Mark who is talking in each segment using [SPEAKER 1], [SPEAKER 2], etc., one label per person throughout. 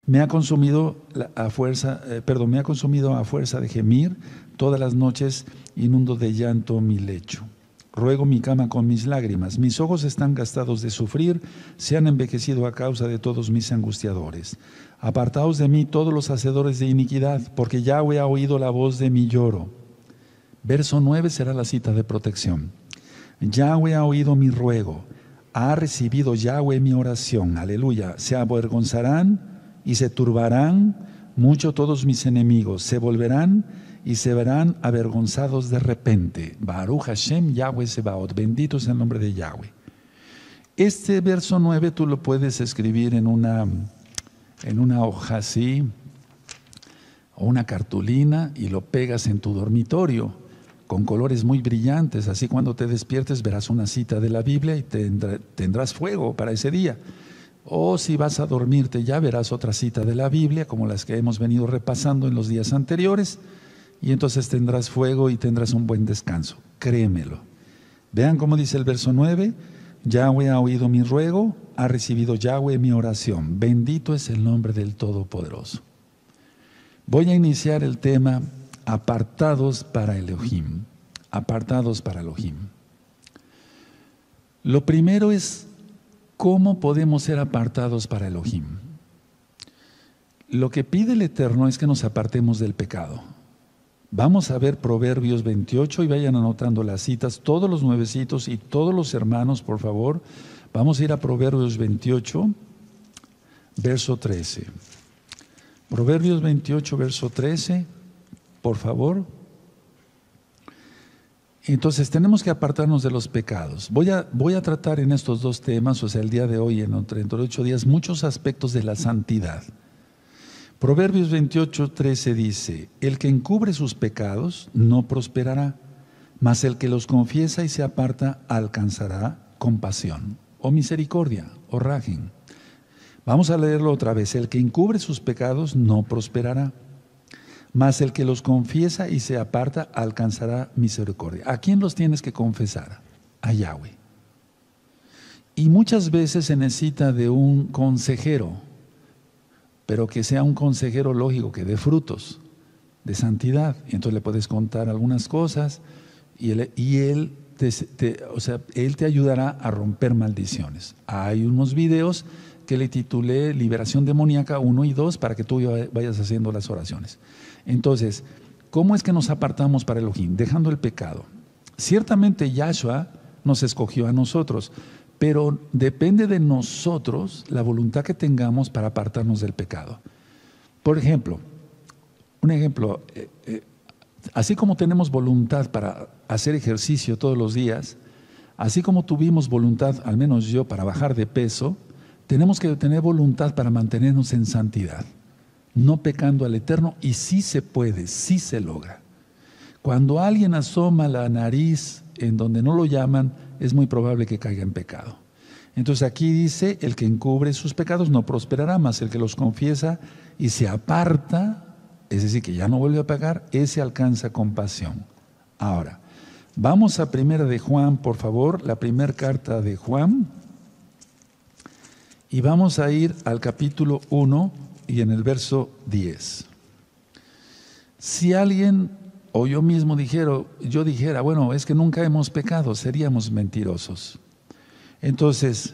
[SPEAKER 1] Me ha consumido me ha consumido a fuerza de gemir, todas las noches inundo de llanto mi lecho. Ruego mi cama con mis lágrimas, mis ojos están gastados de sufrir, se han envejecido a causa de todos mis angustiadores. Apartaos de mí todos los hacedores de iniquidad, porque Yahweh ha oído la voz de mi lloro. Verso 9 será la cita de protección. Yahweh ha oído mi ruego, ha recibido Yahweh mi oración, aleluya. Se avergonzarán y se turbarán mucho todos mis enemigos, se volverán y se verán avergonzados de repente. Baruch Hashem Yahweh Sebaot, bendito es el nombre de Yahweh. Este verso 9 tú lo puedes escribir en una hoja así, o una cartulina, y lo pegas en tu dormitorio con colores muy brillantes. Así cuando te despiertes verás una cita de la Biblia y tendrás fuego para ese día. O si vas a dormirte ya verás otra cita de la Biblia, como las que hemos venido repasando en los días anteriores, y entonces tendrás fuego y tendrás un buen descanso. Créemelo. Vean cómo dice el verso 9. Yahweh ha oído mi ruego, ha recibido Yahweh mi oración. Bendito es el nombre del Todopoderoso. Voy a iniciar el tema apartados para Elohim. Apartados para Elohim. Lo primero es cómo podemos ser apartados para Elohim. Lo que pide el Eterno es que nos apartemos del pecado. Vamos a ver Proverbios 28 y vayan anotando las citas, todos los nuevecitos y todos los hermanos, por favor. Vamos a ir a Proverbios 28, verso 13. Proverbios 28, verso 13, por favor. Entonces tenemos que apartarnos de los pecados. Voy a tratar en estos dos temas, o sea, el día de hoy, en 38 días, muchos aspectos de la santidad. Proverbios 28, 13 dice: el que encubre sus pecados no prosperará, mas el que los confiesa y se aparta alcanzará compasión, o misericordia, o rajín. Vamos a leerlo otra vez. El que encubre sus pecados no prosperará, mas el que los confiesa y se aparta alcanzará misericordia. ¿A quién los tienes que confesar? A Yahweh. Y muchas veces se necesita de un consejero, pero que sea un consejero lógico, que dé frutos de santidad. Y entonces le puedes contar algunas cosas y él te ayudará a romper maldiciones. Hay unos videos que le titulé Liberación Demoníaca 1 y 2 para que tú vayas haciendo las oraciones. Entonces, ¿cómo es que nos apartamos para Elohim? Dejando el pecado. Ciertamente Yahshua nos escogió a nosotros, pero depende de nosotros la voluntad que tengamos para apartarnos del pecado. Por ejemplo, así como tenemos voluntad para hacer ejercicio todos los días, así como tuvimos voluntad, al menos yo, para bajar de peso, tenemos que tener voluntad para mantenernos en santidad, no pecando al Eterno, y sí se puede, sí se logra. Cuando alguien asoma la nariz en donde no lo llaman, es muy probable que caiga en pecado. Entonces aquí dice: el que encubre sus pecados no prosperará, mas el que los confiesa y se aparta, es decir, que ya no vuelve a pecar, ese alcanza compasión. Ahora, vamos a primera de Juan, por favor, la primera carta de Juan, y vamos a ir al capítulo 1 y en el verso 10. Si alguien o yo mismo dijera, bueno, es que nunca hemos pecado, seríamos mentirosos. Entonces,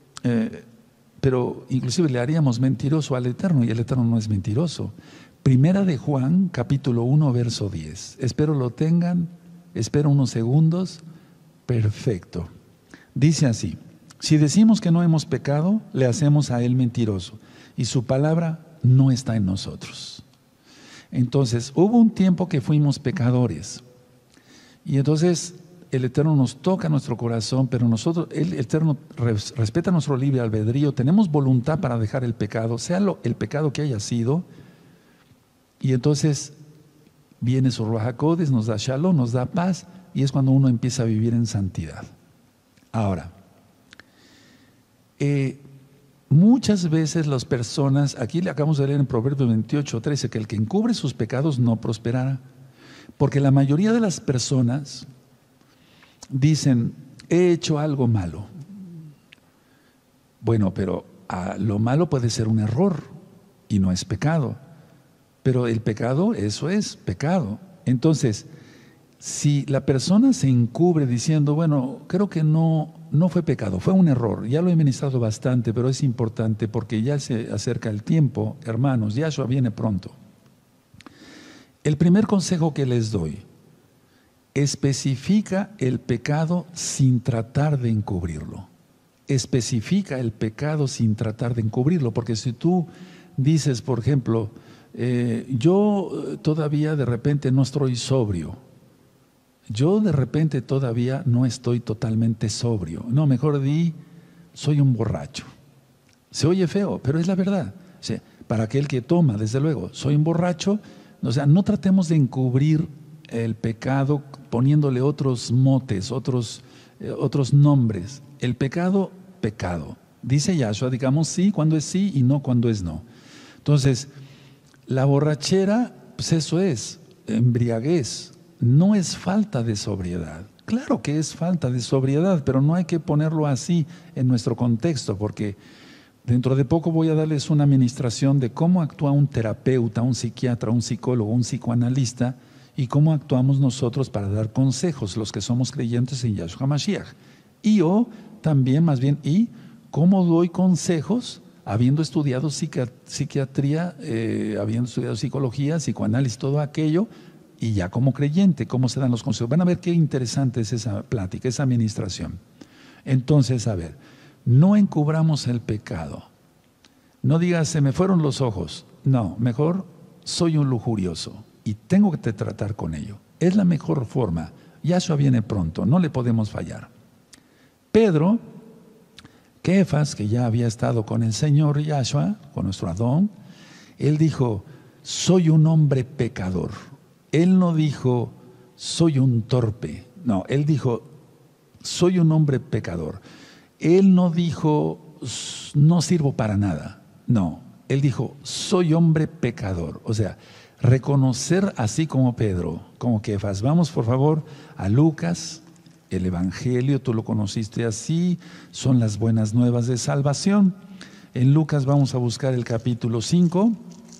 [SPEAKER 1] pero inclusive le haríamos mentiroso al Eterno, y el Eterno no es mentiroso. Primera de Juan, capítulo 1, verso 10. Espero lo tengan, espero unos segundos. Perfecto. Dice así: si decimos que no hemos pecado, le hacemos a Él mentiroso, y su palabra no está en nosotros. Entonces, hubo un tiempo que fuimos pecadores, y entonces el Eterno nos toca nuestro corazón, pero nosotros, el Eterno respeta nuestro libre albedrío, tenemos voluntad para dejar el pecado, sea el pecado que haya sido, y entonces viene su Ruach HaKodesh, nos da shalom, nos da paz, y es cuando uno empieza a vivir en santidad. Ahora, muchas veces las personas, aquí le acabamos de leer en Proverbios 28, 13, que el que encubre sus pecados no prosperará. Porque la mayoría de las personas dicen: he hecho algo malo. Bueno, pero lo malo puede ser un error. y no es pecado. Pero el pecado, eso es pecado. Entonces, si la persona se encubre diciendo, bueno, creo que no fue pecado, fue un error, ya lo he ministrado bastante, pero es importante porque ya se acerca el tiempo, hermanos, Yahshua viene pronto. El primer consejo que les doy, especifica el pecado sin tratar de encubrirlo. Especifica el pecado sin tratar de encubrirlo, porque si tú dices, por ejemplo, yo todavía de repente no estoy sobrio, yo de repente todavía no estoy totalmente sobrio, no, mejor di, soy un borracho. Se oye feo, pero es la verdad. O sea, para aquel que toma, desde luego, soy un borracho, o sea, no tratemos de encubrir el pecado poniéndole otros motes, otros nombres. El pecado, pecado. Dice Yahshua, digamos sí cuando es sí y no cuando es no. Entonces, la borrachera, pues eso es, embriaguez, no es falta de sobriedad. Claro que es falta de sobriedad, pero no hay que ponerlo así en nuestro contexto, porque dentro de poco voy a darles una administración de cómo actúa un terapeuta, un psiquiatra, un psicólogo, un psicoanalista, y cómo actuamos nosotros para dar consejos, los que somos creyentes en Yahshua Mashiach. Y yo también, más bien, y cómo doy consejos habiendo estudiado psiquiatría, habiendo estudiado psicología, psicoanálisis, todo aquello, y ya como creyente, cómo se dan los consejos. Van a ver qué interesante es esa plática, esa administración. Entonces, a ver, no encubramos el pecado. No digas, se me fueron los ojos. No, mejor, soy un lujurioso y tengo que tratar con ello. Es la mejor forma. Yahshua viene pronto, no le podemos fallar. Pedro, Kefas, que ya había estado con el Señor Yahshua, con nuestro Adón, él dijo, soy un hombre pecador. Él no dijo, soy un torpe. No, él dijo, soy un hombre pecador. Él no dijo, no sirvo para nada. No, él dijo, soy hombre pecador. O sea, reconocer así como Pedro, como Kefas. Vamos por favor a Lucas, el Evangelio, tú lo conociste así, son las buenas nuevas de salvación. En Lucas vamos a buscar el capítulo 5,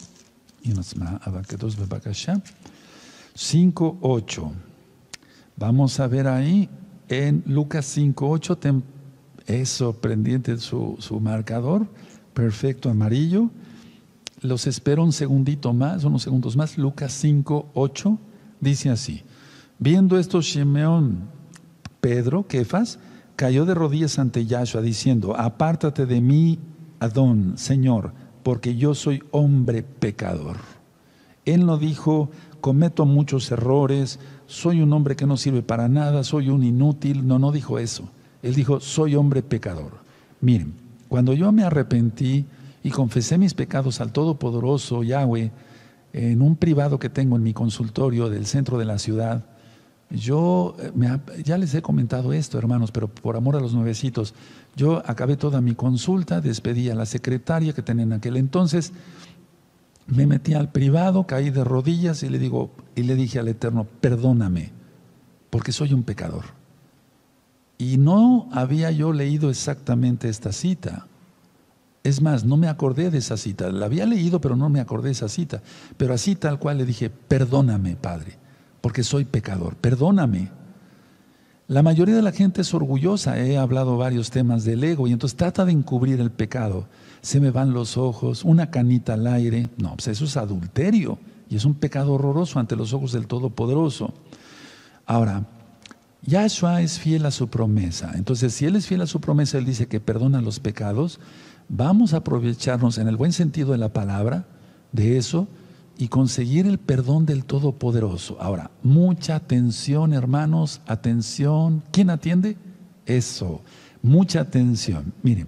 [SPEAKER 1] 5:8. Vamos a ver ahí en Lucas 5:8, es sorprendente su marcador, perfecto amarillo. Los espero un segundito más, unos segundos más. Lucas 5:8 dice así: viendo esto, Shimeón, Pedro, Kefas, cayó de rodillas ante Yahshua diciendo, apártate de mí, Adón, Señor, porque yo soy hombre pecador. Él no dijo, cometo muchos errores, soy un hombre que no sirve para nada, soy un inútil. No dijo eso. Él dijo, soy hombre pecador. Miren, cuando yo me arrepentí y confesé mis pecados al Todopoderoso Yahweh, en un privado que tengo en mi consultorio del centro de la ciudad, ya les he comentado esto, hermanos, pero por amor a los nuevecitos, yo acabé toda mi consulta, despedí a la secretaria que tenía en aquel entonces, me metí al privado, caí de rodillas y le dije al Eterno, perdóname, porque soy un pecador. Y no había yo leído exactamente esta cita. Es más, no me acordé de esa cita. La había leído, pero no me acordé de esa cita. Pero así tal cual le dije, perdóname, Padre, porque soy pecador, perdóname. La mayoría de la gente es orgullosa. He hablado varios temas del ego y entonces trata de encubrir el pecado. Se me van los ojos, una canita al aire. No, pues eso es adulterio y es un pecado horroroso ante los ojos del Todopoderoso. Ahora, Yahshua es fiel a su promesa. Entonces, si Él es fiel a su promesa, Él dice que perdona los pecados. Vamos a aprovecharnos en el buen sentido de la palabra de eso y conseguir el perdón del Todopoderoso. Ahora, mucha atención, hermanos, atención. ¿Quién atiende? Eso, mucha atención. Miren,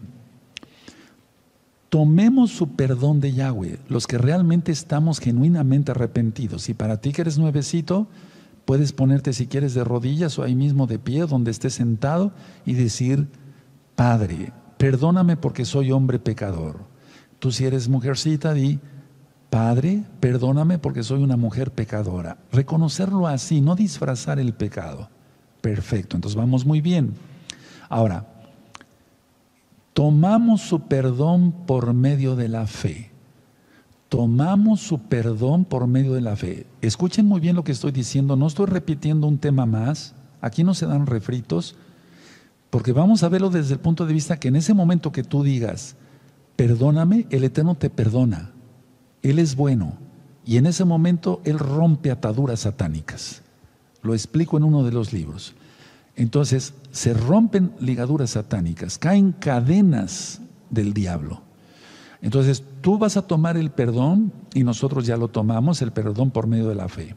[SPEAKER 1] tomemos su perdón de Yahweh, los que realmente estamos genuinamente arrepentidos. Y para ti que eres nuevecito, puedes ponerte si quieres de rodillas o ahí mismo de pie, donde estés sentado, y decir, Padre, perdóname porque soy hombre pecador. Tú si eres mujercita, di, Padre, perdóname porque soy una mujer pecadora. Reconocerlo así, no disfrazar el pecado. Perfecto, entonces vamos muy bien. Ahora, tomamos su perdón por medio de la fe. tomamos su perdón por medio de la fe. Escuchen muy bien lo que estoy diciendo, no estoy repitiendo un tema más, aquí no se dan refritos, porque vamos a verlo desde el punto de vista que en ese momento que tú digas, perdóname, el Eterno te perdona, Él es bueno, y en ese momento Él rompe ataduras satánicas. Lo explico en uno de los libros. Entonces, se rompen ligaduras satánicas, caen cadenas del diablo. Entonces, tú vas a tomar el perdón, y nosotros ya lo tomamos, el perdón por medio de la fe.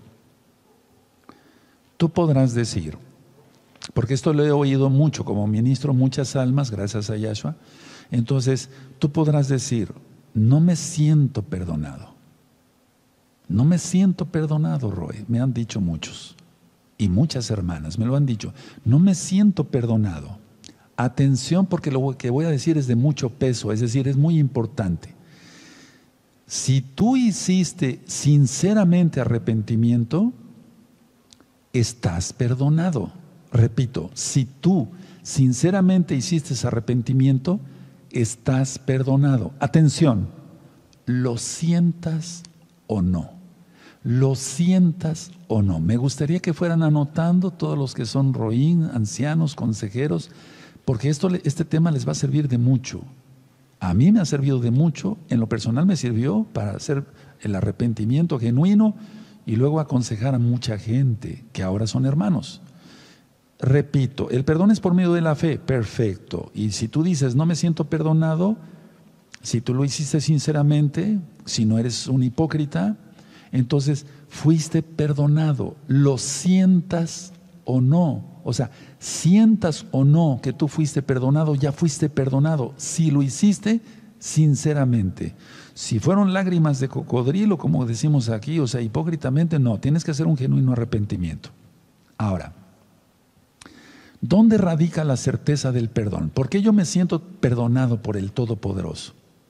[SPEAKER 1] Tú podrás decir, porque esto lo he oído mucho, como ministro muchas almas, gracias a Yahshua. Entonces, tú podrás decir, no me siento perdonado. No me siento perdonado, Roy, me han dicho muchos. Y muchas hermanas me lo han dicho, no me siento perdonado. Atención, porque lo que voy a decir es de mucho peso, es decir, es muy importante. Si tú hiciste sinceramente arrepentimiento, estás perdonado. Repito, si tú sinceramente hiciste arrepentimiento, estás perdonado. Atención, lo sientas o no. Lo sientas o no. Me gustaría que fueran anotando todos los que son roín, ancianos, consejeros, porque este tema les va a servir de mucho. A mí me ha servido de mucho, en lo personal me sirvió para hacer el arrepentimiento genuino y luego aconsejar a mucha gente que ahora son hermanos. Repito, el perdón es por medio de la fe, perfecto. Y si tú dices, no me siento perdonado, si tú lo hiciste sinceramente, si no eres un hipócrita, entonces fuiste perdonado, lo sientas o no. O sea, sientas o no que tú fuiste perdonado, ya fuiste perdonado. Si lo hiciste sinceramente. Si fueron lágrimas de cocodrilo, como decimos aquí, o sea, hipócritamente, no. Tienes que hacer un genuino arrepentimiento. Ahora, ¿dónde radica la certeza del perdón? ¿Por qué yo me siento perdonado por el Todopoderoso?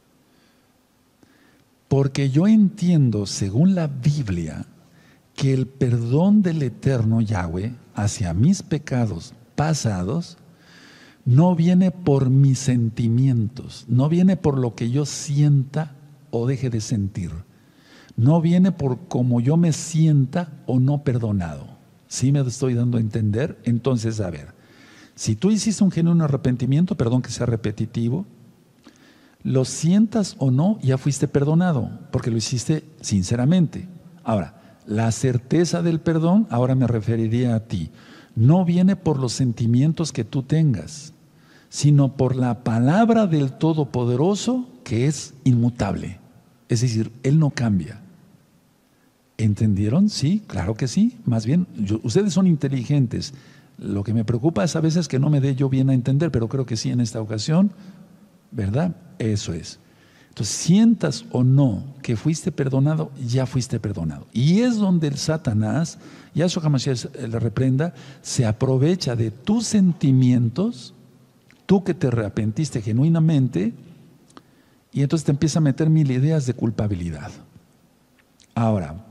[SPEAKER 1] Porque yo entiendo, según la Biblia, que el perdón del Eterno Yahweh hacia mis pecados pasados no viene por mis sentimientos, no viene por lo que yo sienta o deje de sentir, no viene por cómo yo me sienta o no perdonado. ¿Sí me estoy dando a entender? Entonces, a ver, si tú hiciste un genuino arrepentimiento, perdón que sea repetitivo, lo sientas o no, ya fuiste perdonado, porque lo hiciste sinceramente. Ahora, la certeza del perdón, ahora me referiría a ti, no viene por los sentimientos que tú tengas, sino por la palabra del Todopoderoso que es inmutable. Es decir, Él no cambia. ¿Entendieron? Sí, claro que sí. Más bien, ustedes son inteligentes. Lo que me preocupa es a veces que no me dé yo bien a entender, pero creo que sí en esta ocasión, ¿verdad? Eso es. Entonces, sientas o no que fuiste perdonado, ya fuiste perdonado. Y es donde el Satanás, Yahshua HaMashiach le reprenda, se aprovecha de tus sentimientos, tú que te arrepentiste genuinamente, y entonces te empieza a meter mil ideas de culpabilidad. Ahora,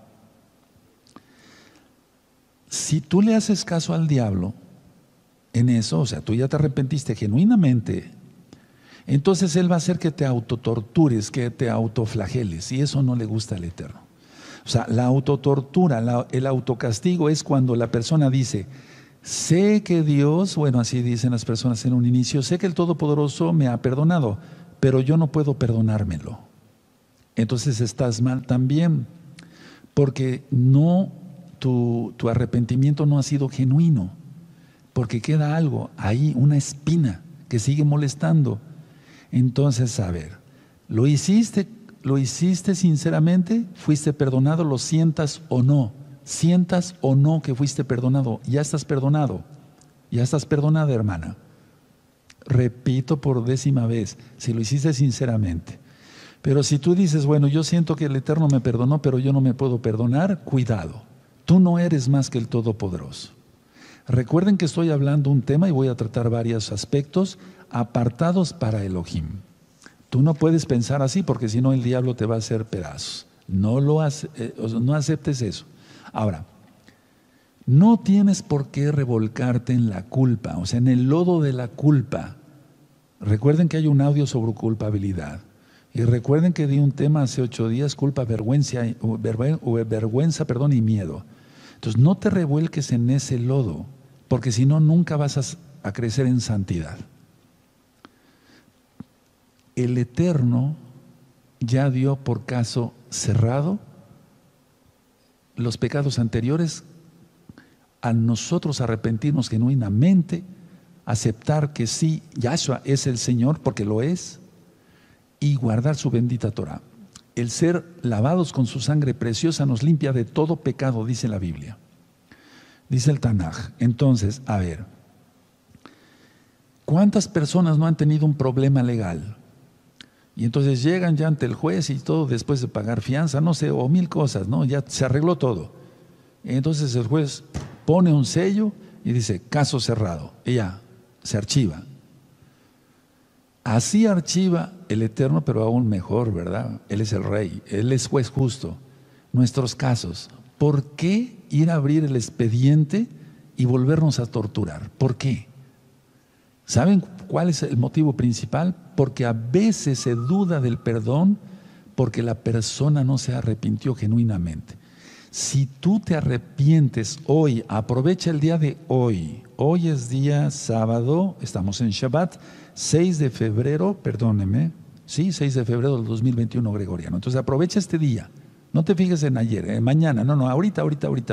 [SPEAKER 1] si tú le haces caso al diablo en eso, o sea, tú ya te arrepentiste genuinamente, entonces Él va a hacer que te autotortures, que te autoflageles, y eso no le gusta al Eterno. O sea, la autotortura, el autocastigo es cuando la persona dice, sé que Dios, bueno, así dicen las personas en un inicio, sé que el Todopoderoso me ha perdonado, pero yo no puedo perdonármelo. Entonces estás mal también, porque tu arrepentimiento no ha sido genuino, porque queda algo ahí, una espina que sigue molestando. Entonces, a ver, ¿lo hiciste sinceramente? ¿Fuiste perdonado? ¿Lo sientas o no? ¿Sientas o no que fuiste perdonado? Ya estás perdonado. Ya estás perdonada, hermana. Repito por 10ª vez, si lo hiciste sinceramente. Pero si tú dices, bueno, yo siento que el Eterno me perdonó, pero yo no me puedo perdonar, cuidado. Tú no eres más que el Todopoderoso. Recuerden que estoy hablando un tema y voy a tratar varios aspectos apartados para Elohim. Tú no puedes pensar así porque si no el diablo te va a hacer pedazos. No aceptes eso. Ahora, no tienes por qué revolcarte en la culpa, o sea, en el lodo de la culpa. Recuerden que hay un audio sobre culpabilidad. Y recuerden que di un tema hace 8 días, culpa, vergüenza, perdón, y miedo. Entonces no te revuelques en ese lodo, porque si no, nunca vas a crecer en santidad. El Eterno ya dio por caso cerrado los pecados anteriores. A nosotros arrepentirnos genuinamente, aceptar que sí, Yahshua es el Señor, porque lo es, y guardar su bendita Torah. El ser lavados con su sangre preciosa nos limpia de todo pecado, dice la Biblia. Dice el Tanaj. Entonces, a ver, ¿cuántas personas no han tenido un problema legal? Y entonces llegan ya ante el juez y todo después de pagar fianza, no sé, o 1000 cosas, ¿no? Ya se arregló todo. Entonces el juez pone un sello y dice, caso cerrado. Y ya, se archiva. Así archiva el Eterno, pero aún mejor, ¿verdad? Él es el Rey, Él es juez justo. Nuestros casos. ¿Por qué ir a abrir el expediente y volvernos a torturar? ¿Por qué? ¿Saben cuál es el motivo principal? Porque a veces se duda del perdón porque la persona no se arrepintió genuinamente. Si tú te arrepientes hoy, aprovecha el día de hoy. Hoy es día sábado, estamos en Shabbat, 6 de febrero, perdóneme, sí, 6 de febrero del 2021 gregoriano. Entonces aprovecha este día. No te fijes en ayer, mañana, no, ahorita.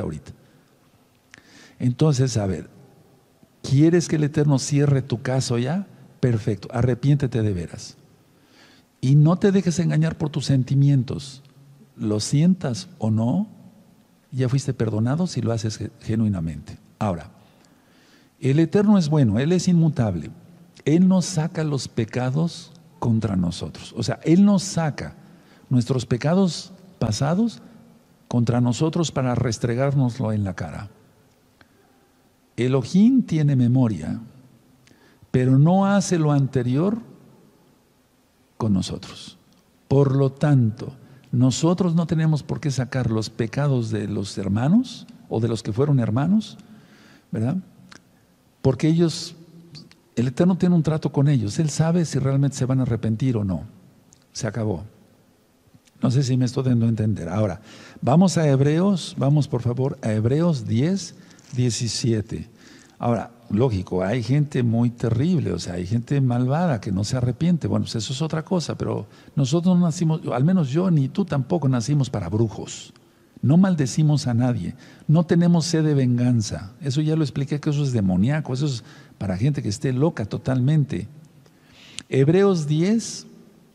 [SPEAKER 1] Entonces, a ver, ¿quieres que el Eterno cierre tu caso ya? Perfecto, arrepiéntete de veras. Y no te dejes engañar por tus sentimientos. Lo sientas o no, ya fuiste perdonado si lo haces genuinamente. Ahora, el Eterno es bueno, Él es inmutable. Él nos saca los pecados contra nosotros. O sea, Él nos saca nuestros pecados pasados contra nosotros para restregárnoslo en la cara. Elohim tiene memoria, pero no hace lo anterior con nosotros. Por lo tanto, nosotros no tenemos por qué sacar los pecados de los hermanos o de los que fueron hermanos, ¿verdad? Porque ellos, el Eterno tiene un trato con ellos. Él sabe si realmente se van a arrepentir o no. Se acabó. No sé si me estoy dando a entender. Ahora, vamos a Hebreos, vamos por favor a Hebreos 10, 17. Ahora, lógico, hay gente muy terrible, o sea, hay gente malvada que no se arrepiente. Bueno, pues eso es otra cosa, pero nosotros no nacimos, al menos yo ni tú tampoco nacimos para brujos. No maldecimos a nadie, no tenemos sed de venganza. Eso ya lo expliqué, que eso es demoníaco, eso es para gente que esté loca totalmente. Hebreos 10,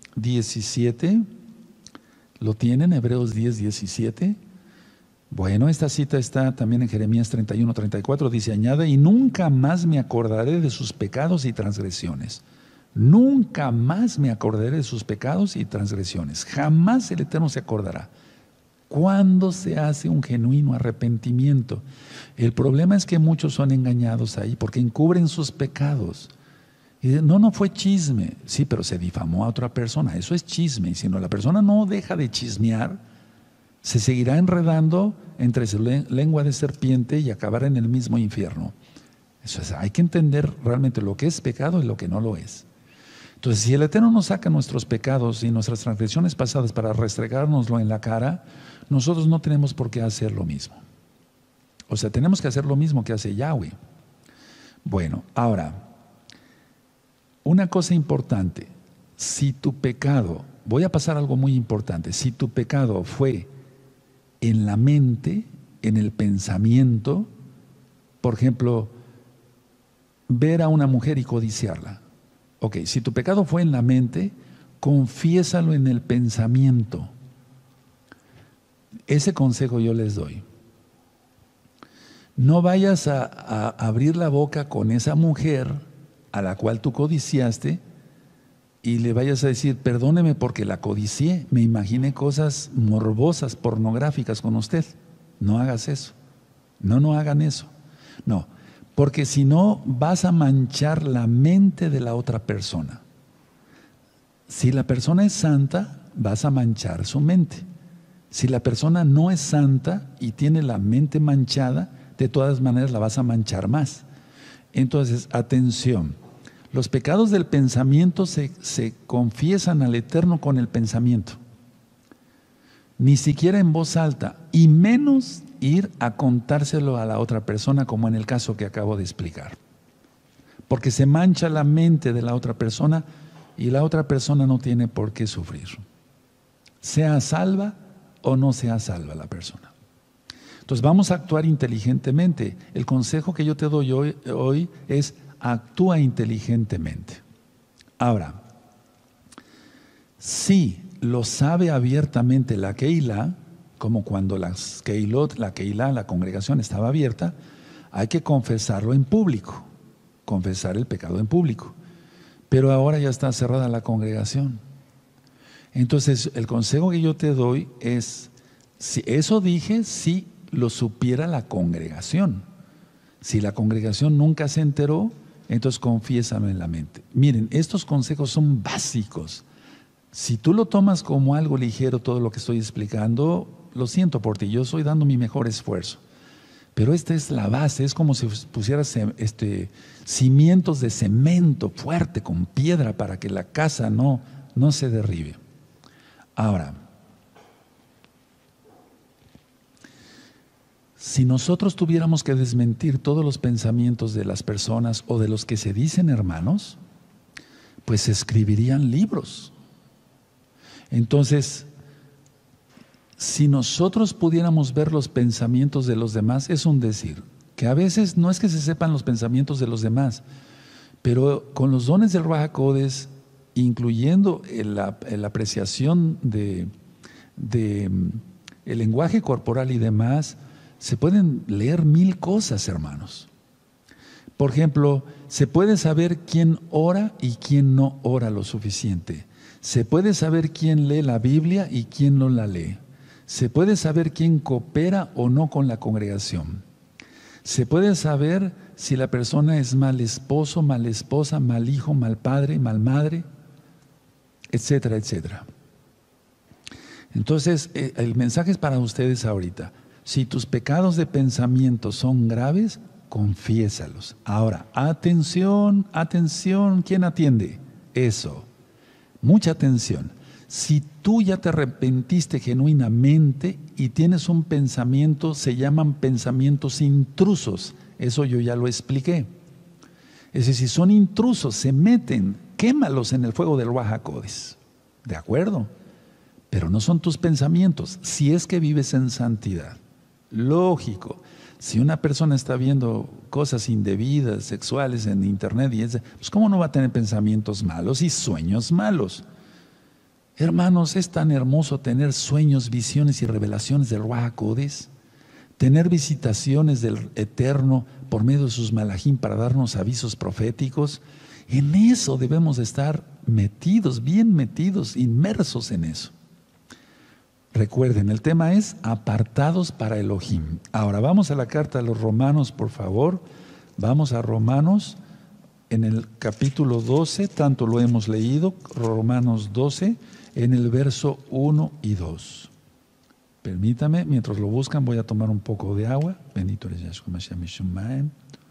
[SPEAKER 1] 17, ¿lo tienen? Hebreos 10, 17. Bueno, esta cita está también en Jeremías 31, 34, dice, añade, y nunca más me acordaré de sus pecados y transgresiones. Nunca más me acordaré de sus pecados y transgresiones. Jamás el Eterno se acordará. ¿Cuándo se hace un genuino arrepentimiento? El problema es que muchos son engañados ahí porque encubren sus pecados. Y dicen, no fue chisme. Sí, pero se difamó a otra persona. Eso es chisme. Y si no, la persona no deja de chismear, se seguirá enredando entre su lengua de serpiente y acabará en el mismo infierno. Eso es, hay que entender realmente lo que es pecado y lo que no lo es. Entonces, si el Eterno nos saca nuestros pecados y nuestras transgresiones pasadas para restregárnoslo en la cara, nosotros no tenemos por qué hacer lo mismo. O sea, tenemos que hacer lo mismo que hace Yahweh. Bueno, ahora, una cosa importante, si tu pecado, voy a pasar algo muy importante, si tu pecado fue en la mente, en el pensamiento, por ejemplo, ver a una mujer y codiciarla. Ok, si tu pecado fue en la mente, confiésalo en el pensamiento. Ese consejo yo les doy. No vayas a abrir la boca con esa mujer a la cual tú codiciaste y le vayas a decir, perdóneme porque la codicié, me imaginé cosas morbosas, pornográficas con usted. No hagas eso. No hagan eso. No. Porque si no, vas a manchar la mente de la otra persona. Si la persona es santa, vas a manchar su mente. Si la persona no es santa y tiene la mente manchada, de todas maneras la vas a manchar más. Entonces, atención, Los pecados del pensamiento se confiesan al Eterno con el pensamiento. Ni siquiera en voz alta, y menos ir a contárselo a la otra persona, como en el caso que acabo de explicar. Porque se mancha la mente de la otra persona y la otra persona no tiene por qué sufrir. Sea salva o no sea salva la persona. Entonces vamos a actuar inteligentemente. El consejo que yo te doy hoy es: actúa inteligentemente. Ahora, si lo sabe abiertamente la Keilah, como cuando la Keilah, la congregación estaba abierta, hay que confesarlo en público, confesar el pecado en público. Pero ahora ya está cerrada la congregación. Entonces, el consejo que yo te doy es, si eso dije, si lo supiera la congregación. Si la congregación nunca se enteró, entonces confiésalo en la mente. Miren, estos consejos son básicos. Si tú lo tomas como algo ligero todo lo que estoy explicando, lo siento por ti, yo estoy dando mi mejor esfuerzo. Pero esta es la base, es como si pusieras cimientos de cemento fuerte con piedra para que la casa no se derribe. Ahora, si nosotros tuviéramos que desmentir todos los pensamientos de las personas o de los que se dicen hermanos, pues se escribirían libros. Entonces, si nosotros pudiéramos ver los pensamientos de los demás, es un decir, que a veces no es que se sepan los pensamientos de los demás, pero con los dones del Ruach HaKodesh, incluyendo la apreciación de el lenguaje corporal y demás, se pueden leer 1000 cosas, hermanos. Por ejemplo, se puede saber quién ora y quién no ora lo suficiente. Se puede saber quién lee la Biblia y quién no la lee. Se puede saber quién coopera o no con la congregación. Se puede saber si la persona es mal esposo, mal esposa, mal hijo, mal padre, mal madre, etcétera, etcétera. Entonces, el mensaje es para ustedes ahorita. Si tus pecados de pensamiento son graves, confiésalos. Ahora, atención, atención, ¿quién atiende? Eso. Mucha atención. Si tú ya te arrepentiste genuinamente y tienes un pensamiento, se llaman pensamientos intrusos. Eso yo ya lo expliqué. Es decir, si son intrusos, se meten, quémalos en el fuego del Ruach HaKodesh. ¿De acuerdo? Pero no son tus pensamientos, si es que vives en santidad. Lógico. Si una persona está viendo cosas indebidas, sexuales en internet, pues ¿cómo no va a tener pensamientos malos y sueños malos? Hermanos, es tan hermoso tener sueños, visiones y revelaciones del Ruach HaKodesh, tener visitaciones del Eterno por medio de sus malajim para darnos avisos proféticos. En eso debemos estar metidos, bien metidos, inmersos en eso. Recuerden, el tema es apartados para Elohim. Ahora vamos a la carta a los Romanos, por favor. Vamos a Romanos en el capítulo 12, tanto lo hemos leído, Romanos 12, en el verso 1 y 2. Permítame, mientras lo buscan voy a tomar un poco de agua. Bendito eres Yahshua Mashiach Meshumayim.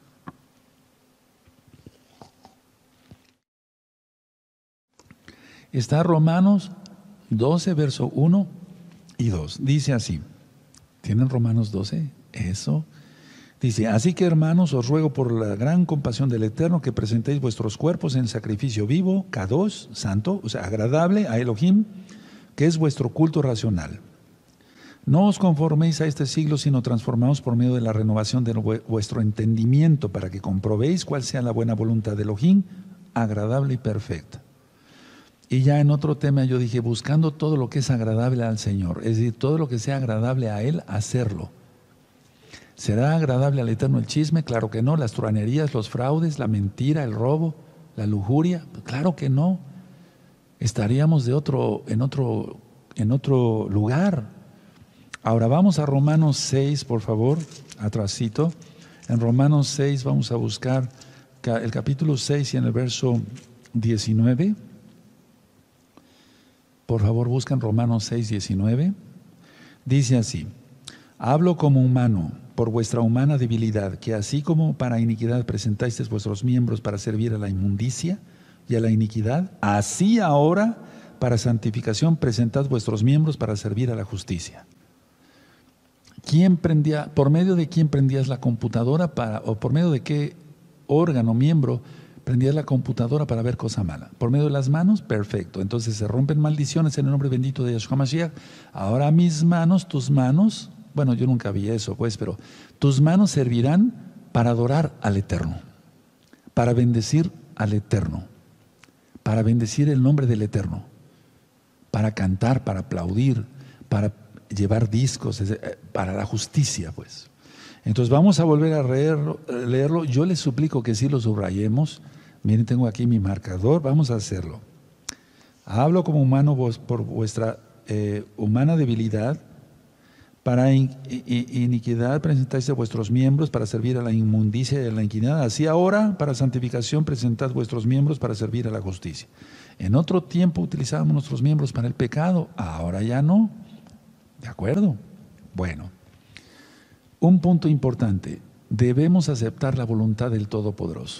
[SPEAKER 1] Está Romanos 12, verso 1 y 2. Dice así. ¿Tienen Romanos 12? Eso. Dice, así que hermanos, os ruego por la gran compasión del Eterno que presentéis vuestros cuerpos en sacrificio vivo, kadosh, santo, o sea, agradable a Elohim, que es vuestro culto racional. No os conforméis a este siglo, sino transformaos por medio de la renovación de vuestro entendimiento, para que comprobéis cuál sea la buena voluntad de Elohim, agradable y perfecta. Y ya en otro tema yo dije, buscando todo lo que es agradable al Señor, es decir, todo lo que sea agradable a Él, hacerlo. ¿Será agradable al Eterno el chisme? Claro que no. Las truhanerías, los fraudes, la mentira, el robo, la lujuria, claro que no. Estaríamos en otro lugar. Ahora vamos a Romanos 6, por favor, atrasito. En Romanos 6 vamos a buscar el capítulo 6 y en el verso 19. Por favor, buscan Romanos 6, 19. Dice así, hablo como humano, por vuestra humana debilidad, que así como para iniquidad presentáis vuestros miembros para servir a la inmundicia y a la iniquidad, así ahora para santificación presentad vuestros miembros para servir a la justicia. ¿Por medio de quién prendías la computadora o por medio de qué órgano, miembro, prendías la computadora para ver cosa mala? ¿Por medio de las manos? Perfecto. Entonces se rompen maldiciones en el nombre bendito de Yahshua Mashiach. Ahora mis manos, tus manos, bueno, yo nunca vi eso, pues, pero tus manos servirán para adorar al Eterno, para bendecir al Eterno, para bendecir el nombre del Eterno, para cantar, para aplaudir, para llevar discos, para la justicia, pues. Entonces vamos a volver a leerlo. Yo les suplico que sí lo subrayemos. Miren, tengo aquí mi marcador, vamos a hacerlo. Hablo como humano por vuestra humana debilidad. Para iniquidad presentáis a vuestros miembros para servir a la inmundicia y a la iniquidad. Así ahora, para santificación, presentad vuestros miembros para servir a la justicia. En otro tiempo utilizábamos nuestros miembros para el pecado, ahora ya no. ¿De acuerdo? Bueno, un punto importante. Debemos aceptar la voluntad del Todopoderoso.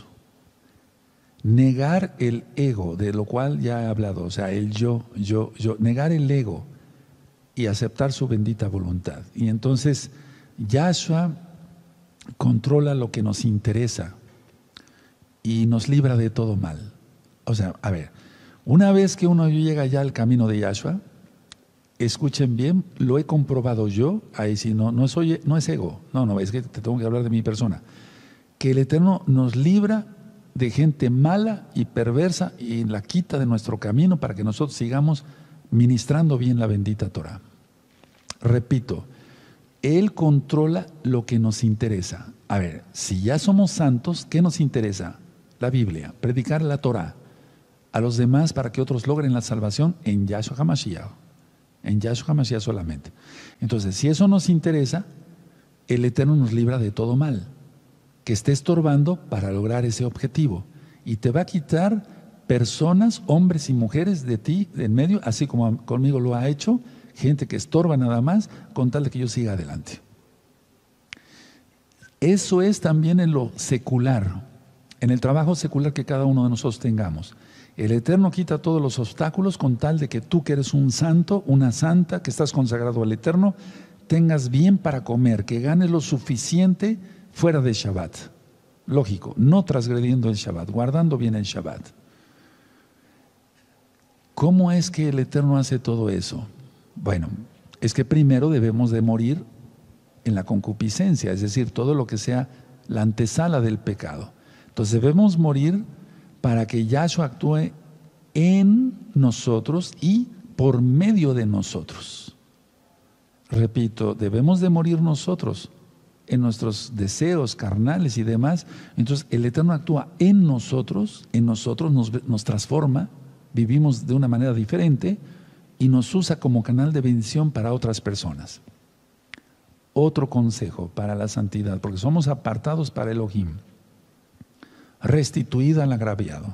[SPEAKER 1] Negar el ego, de lo cual ya he hablado, o sea, el yo. Negar el ego y aceptar su bendita voluntad. Y entonces Yahshua controla lo que nos interesa y nos libra de todo mal. O sea, a ver, una vez que uno llega ya al camino de Yahshua, escuchen bien, lo he comprobado yo, ahí sí, no es ego, no, es que te tengo que hablar de mi persona, que el Eterno nos libra de gente mala y perversa y la quita de nuestro camino para que nosotros sigamos ministrando bien la bendita Torah. Repito, Él controla lo que nos interesa. A ver, si ya somos santos, ¿qué nos interesa? La Biblia, predicar la Torah a los demás para que otros logren la salvación en Yahshua HaMashiach. En Yahshua HaMashiach solamente. Entonces, si eso nos interesa, el Eterno nos libra de todo mal que esté estorbando para lograr ese objetivo. Y te va a quitar personas, hombres y mujeres de ti, en medio, así como conmigo lo ha hecho, gente que estorba nada más, con tal de que yo siga adelante. Eso es también en lo secular, en el trabajo secular que cada uno de nosotros tengamos. El Eterno quita todos los obstáculos con tal de que tú, que eres un santo, una santa, que estás consagrado al Eterno, tengas bien para comer, que ganes lo suficiente fuera de Shabbat. Lógico, no transgrediendo el Shabbat, guardando bien el Shabbat. ¿Cómo es que el Eterno hace todo eso? Bueno, es que primero debemos de morir en la concupiscencia, es decir, todo lo que sea la antesala del pecado. Entonces debemos morir para que Yahshua actúe en nosotros y por medio de nosotros. Repito, debemos de morir nosotros en nuestros deseos carnales y demás. Entonces el Eterno actúa en nosotros nos transforma, vivimos de una manera diferente y nos usa como canal de bendición para otras personas. Otro consejo para la santidad, porque somos apartados para Elohim. Restituid al agraviado.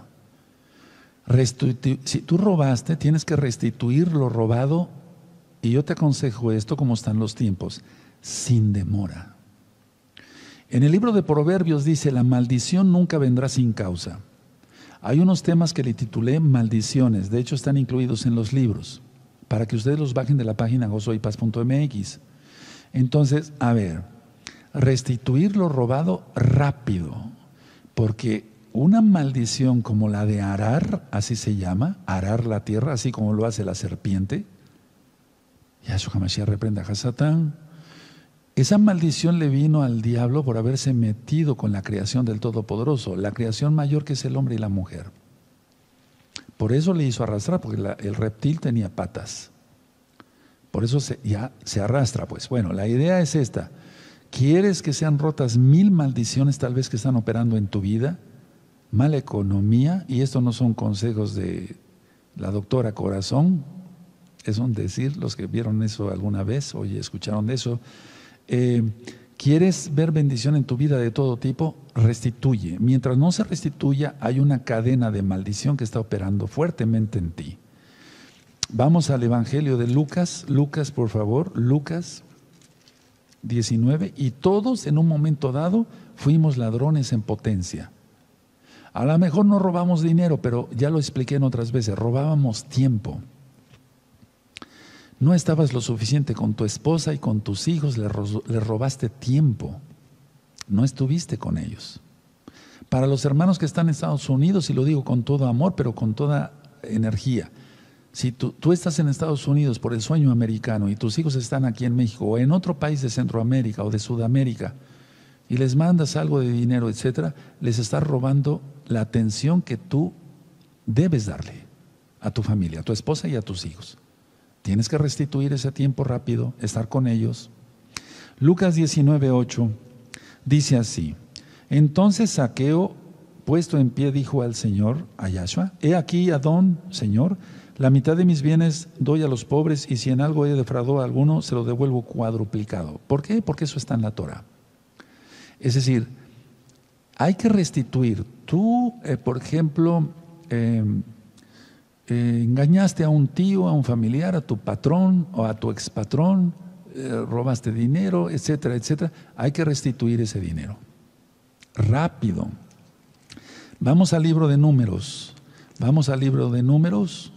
[SPEAKER 1] Si tú robaste, tienes que restituir lo robado, y yo te aconsejo esto como están los tiempos, sin demora. En el libro de Proverbios dice, la maldición nunca vendrá sin causa. Hay unos temas que le titulé maldiciones, de hecho están incluidos en los libros, para que ustedes los bajen de la página gozoypaz.mx. Entonces, a ver, restituir lo robado rápido, porque una maldición como la de arar, así se llama, arar la tierra, así como lo hace la serpiente, Yahshua HaMashiach reprenda a Satán. Esa maldición le vino al diablo por haberse metido con la creación del Todopoderoso, la creación mayor que es el hombre y la mujer. Por eso le hizo arrastrar, porque el reptil tenía patas. Por eso ya se arrastra, pues. Bueno, la idea es esta. ¿Quieres que sean rotas 1000 maldiciones tal vez que están operando en tu vida? Mala economía, y esto no son consejos de la doctora Corazón, es un decir, los que vieron eso alguna vez, oye, escucharon de eso. ¿Quieres ver bendición en tu vida de todo tipo? Restituye. Mientras no se restituya, hay una cadena de maldición que está operando fuertemente en ti. Vamos al Evangelio de Lucas. Lucas, por favor, Lucas. 19, y todos en un momento dado fuimos ladrones en potencia. A lo mejor no robamos dinero, pero ya lo expliqué en otras veces, robábamos tiempo. No estabas lo suficiente con tu esposa y con tus hijos, le robaste tiempo. No estuviste con ellos. Para los hermanos que están en Estados Unidos, y lo digo con todo amor, pero con toda energía, si tú estás en Estados Unidos por el sueño americano y tus hijos están aquí en México o en otro país de Centroamérica o de Sudamérica y les mandas algo de dinero, etcétera, les estás robando la atención que tú debes darle a tu familia, a tu esposa y a tus hijos. Tienes que restituir ese tiempo rápido, estar con ellos. Lucas 19:8 dice así: entonces Zaqueo, puesto en pie, dijo al Señor, a Yahshua: he aquí, Adón, Señor, la mitad de mis bienes doy a los pobres, y si en algo he defraudado a alguno, se lo devuelvo cuadruplicado. ¿Por qué? Porque eso está en la Torah. Es decir, hay que restituir. Tú, por ejemplo, engañaste a un tío, a un familiar, a tu patrón o a tu expatrón, robaste dinero, etcétera, etcétera. Hay que restituir ese dinero. Rápido. Vamos al libro de Números. Vamos al libro de Números.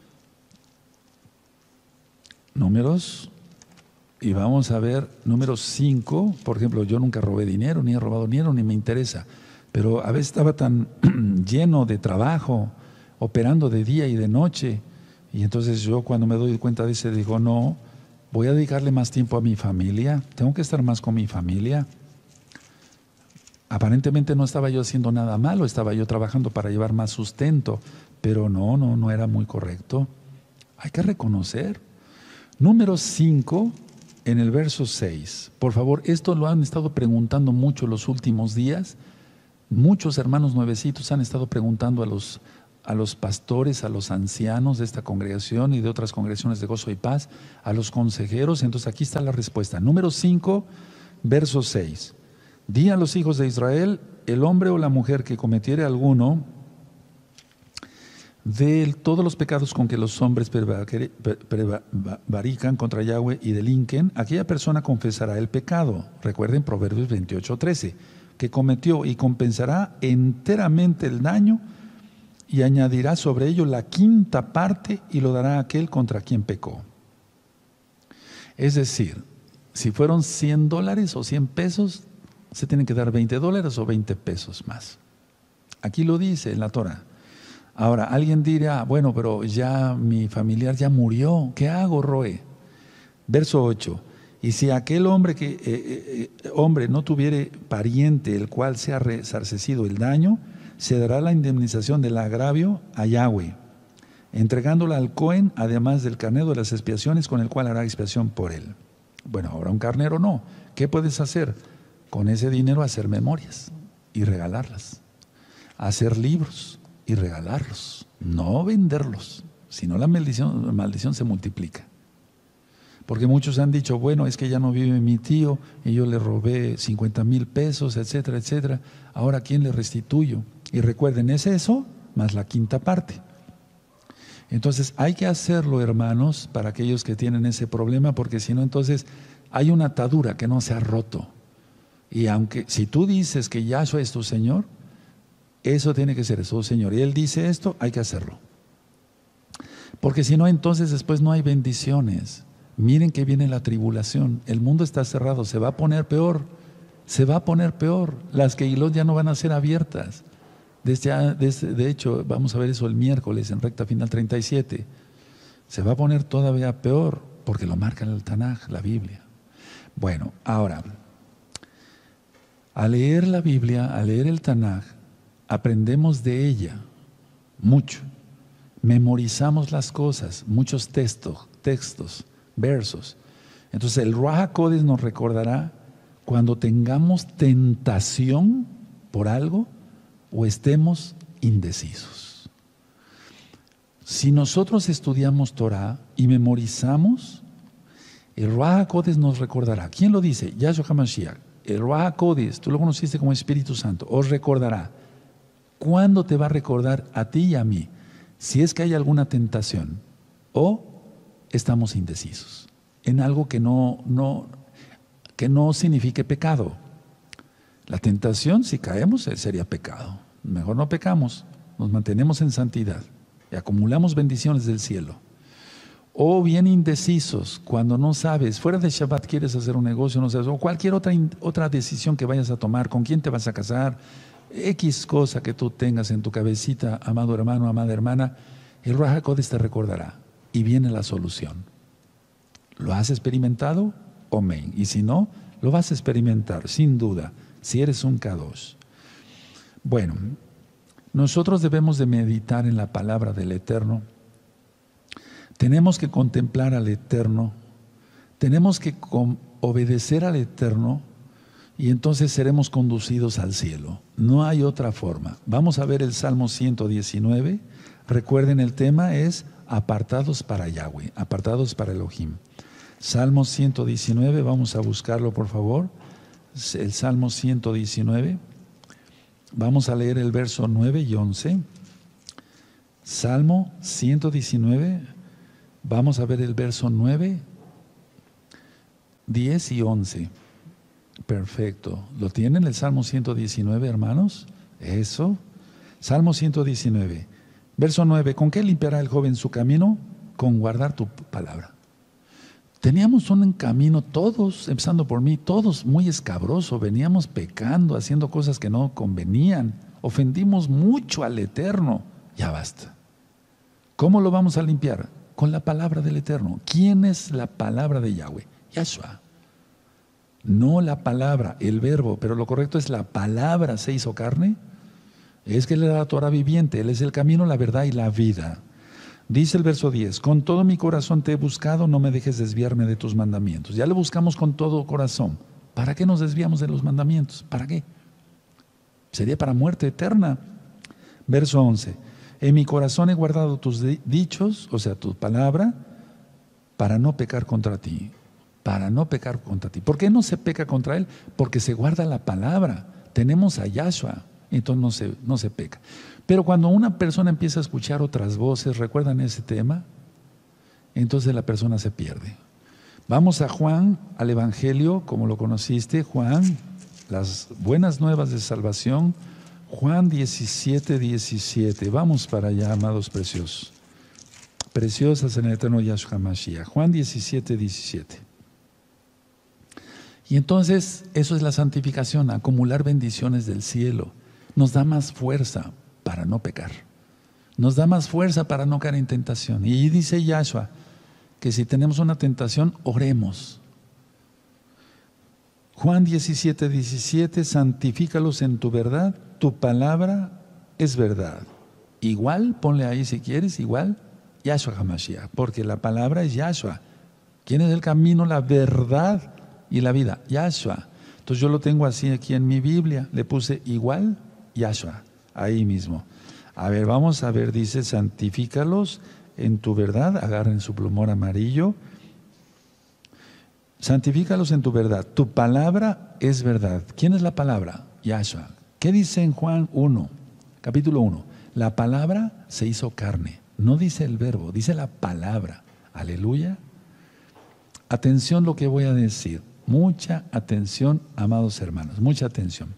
[SPEAKER 1] Números. Y vamos a ver Números 5. Por ejemplo, yo nunca robé dinero, ni he robado dinero, ni me interesa. Pero a veces estaba tan lleno de trabajo, operando de día y de noche. Y entonces yo, cuando me doy cuenta de eso, digo, no, voy a dedicarle más tiempo a mi familia. Tengo que estar más con mi familia. Aparentemente no estaba yo haciendo nada malo, estaba yo trabajando para llevar más sustento, pero no era muy correcto. Hay que reconocer. Número 5, en el verso 6. Por favor, esto lo han estado preguntando mucho los últimos días. Muchos hermanos nuevecitos han estado preguntando a los pastores, a los ancianos de esta congregación y de otras congregaciones de Gozo y Paz, a los consejeros. Entonces aquí está la respuesta. Número 5, verso 6. Di a los hijos de Israel: el hombre o la mujer que cometiere alguno de todos los pecados con que los hombres prevarican contra Yahweh y delinquen, aquella persona confesará el pecado. Recuerden Proverbios 28:13, que cometió, y compensará enteramente el daño, y añadirá sobre ello la quinta parte, y lo dará a aquel contra quien pecó. Es decir, si fueron $100 o 100 pesos, se tienen que dar $20 o 20 pesos más. Aquí lo dice en la Torah. Ahora, alguien dirá, bueno, pero ya mi familiar ya murió, ¿qué hago, Roe? Verso 8. Y si aquel hombre no tuviere pariente el cual sea resarcido el daño, se dará la indemnización del agravio a Yahweh, entregándola al Cohen, además del carnero de las expiaciones, con el cual hará expiación por él. Bueno, ahora un carnero no. ¿Qué puedes hacer? Con ese dinero hacer memorias y regalarlas, hacer libros y regalarlos, no venderlos, sino la maldición se multiplica. Porque muchos han dicho, bueno, es que ya no vive mi tío y yo le robé 50,000 pesos, etcétera, etcétera. Ahora, ¿a quién le restituyo? Y recuerden, es eso más la quinta parte. Entonces hay que hacerlo, hermanos, para aquellos que tienen ese problema, porque si no, entonces hay una atadura que no se ha roto. Y aunque, si tú dices que Yahshua es tu Señor, eso tiene que ser su Señor. Y Él dice esto, hay que hacerlo. Porque si no, entonces después no hay bendiciones. Miren que viene la tribulación. El mundo está cerrado, se va a poner peor. Se va a poner peor. Las Kehilot ya no van a ser abiertas. De hecho, vamos a ver eso el miércoles en recta final 37. Se va a poner todavía peor, porque lo marca en el Tanaj, la Biblia. Bueno, ahora, al leer la Biblia, al leer el Tanaj, aprendemos de ella mucho. Memorizamos las cosas, muchos textos, versos. Entonces el Ruach HaKodesh nos recordará cuando tengamos tentación por algo o estemos indecisos. Si nosotros estudiamos Torah y memorizamos, el Ruach HaKodesh nos recordará. ¿Quién lo dice? Yahshua HaMashiach. El Ruach HaKodesh, tú lo conociste como Espíritu Santo, os recordará. ¿Cuándo te va a recordar a ti y a mí? Si es que hay alguna tentación o estamos indecisos en algo que no que no signifique pecado. La tentación, si caemos, sería pecado. Mejor no pecamos, nos mantenemos en santidad y acumulamos bendiciones del cielo. O bien indecisos, cuando no sabes, fuera de Shabbat quieres hacer un negocio, no sabes, o cualquier otra decisión que vayas a tomar, con quién te vas a casar, X cosa que tú tengas en tu cabecita, amado hermano, amada hermana, el Ruach HaKodesh te recordará y viene la solución. ¿Lo has experimentado? Amén. Y si no, lo vas a experimentar, sin duda, si eres un Kadosh. Bueno, nosotros debemos de meditar en la palabra del Eterno. Tenemos que contemplar al Eterno, tenemos que obedecer al Eterno y entonces seremos conducidos al cielo. No hay otra forma. Vamos a ver el Salmo 119. Recuerden, el tema es apartados para Yahweh, apartados para Elohim. Salmo 119, vamos a buscarlo por favor. El Salmo 119. Vamos a leer el verso 9 y 11. Salmo 119. Vamos a ver el verso 9, 10 y 11. Perfecto. ¿Lo tienen el Salmo 119, hermanos? Eso. Salmo 119, verso 9. ¿Con qué limpiará el joven su camino? Con guardar tu palabra. Teníamos un camino todos, empezando por mí, todos muy escabroso. Veníamos pecando, haciendo cosas que no convenían. Ofendimos mucho al Eterno. Ya basta. ¿Cómo lo vamos a limpiar? Con la palabra del Eterno. ¿Quién es la palabra de Yahweh? Yahshua. No la palabra, el verbo, pero lo correcto es la palabra se hizo carne. Es que Él es la Torah viviente, Él es el camino, la verdad y la vida. Dice el verso 10, con todo mi corazón te he buscado, no me dejes desviarme de tus mandamientos. Ya le buscamos con todo corazón. ¿Para qué nos desviamos de los mandamientos? ¿Para qué? Sería para muerte eterna. Verso 11. En mi corazón he guardado tus dichos, o sea, tu palabra, para no pecar contra ti. Para no pecar contra ti. ¿Por qué no se peca contra Él? Porque se guarda la palabra. Tenemos a Yahshua, entonces no se peca. Pero cuando una persona empieza a escuchar otras voces, ¿recuerdan ese tema? Entonces la persona se pierde. Vamos a Juan, al Evangelio, como lo conociste, Juan, las buenas nuevas de salvación, Juan 17, 17. Vamos para allá, amados preciosos. Preciosas en el eterno Yahshua Mashiach. Juan 17, 17. Y entonces, eso es la santificación, acumular bendiciones del cielo. Nos da más fuerza para no pecar. Nos da más fuerza para no caer en tentación. Y dice Yahshua que si tenemos una tentación, oremos. Juan 17, 17, santifícalos en tu verdad, tu palabra es verdad. Igual, ponle ahí si quieres, igual, Yahshua HaMashiach, porque la palabra es Yahshua. ¿Quién es el camino, la verdad y la vida? Yahshua. Entonces yo lo tengo así aquí en mi Biblia, le puse igual, Yahshua, ahí mismo. A ver, vamos a ver, dice, santifícalos en tu verdad, agarren su plumón amarillo. Santifícalos en tu verdad. Tu palabra es verdad. ¿Quién es la palabra? Yahshua. ¿Qué dice en Juan 1, capítulo 1? La palabra se hizo carne. No dice el verbo, dice la palabra. Aleluya. Atención lo que voy a decir. Mucha atención, amados hermanos. Mucha atención.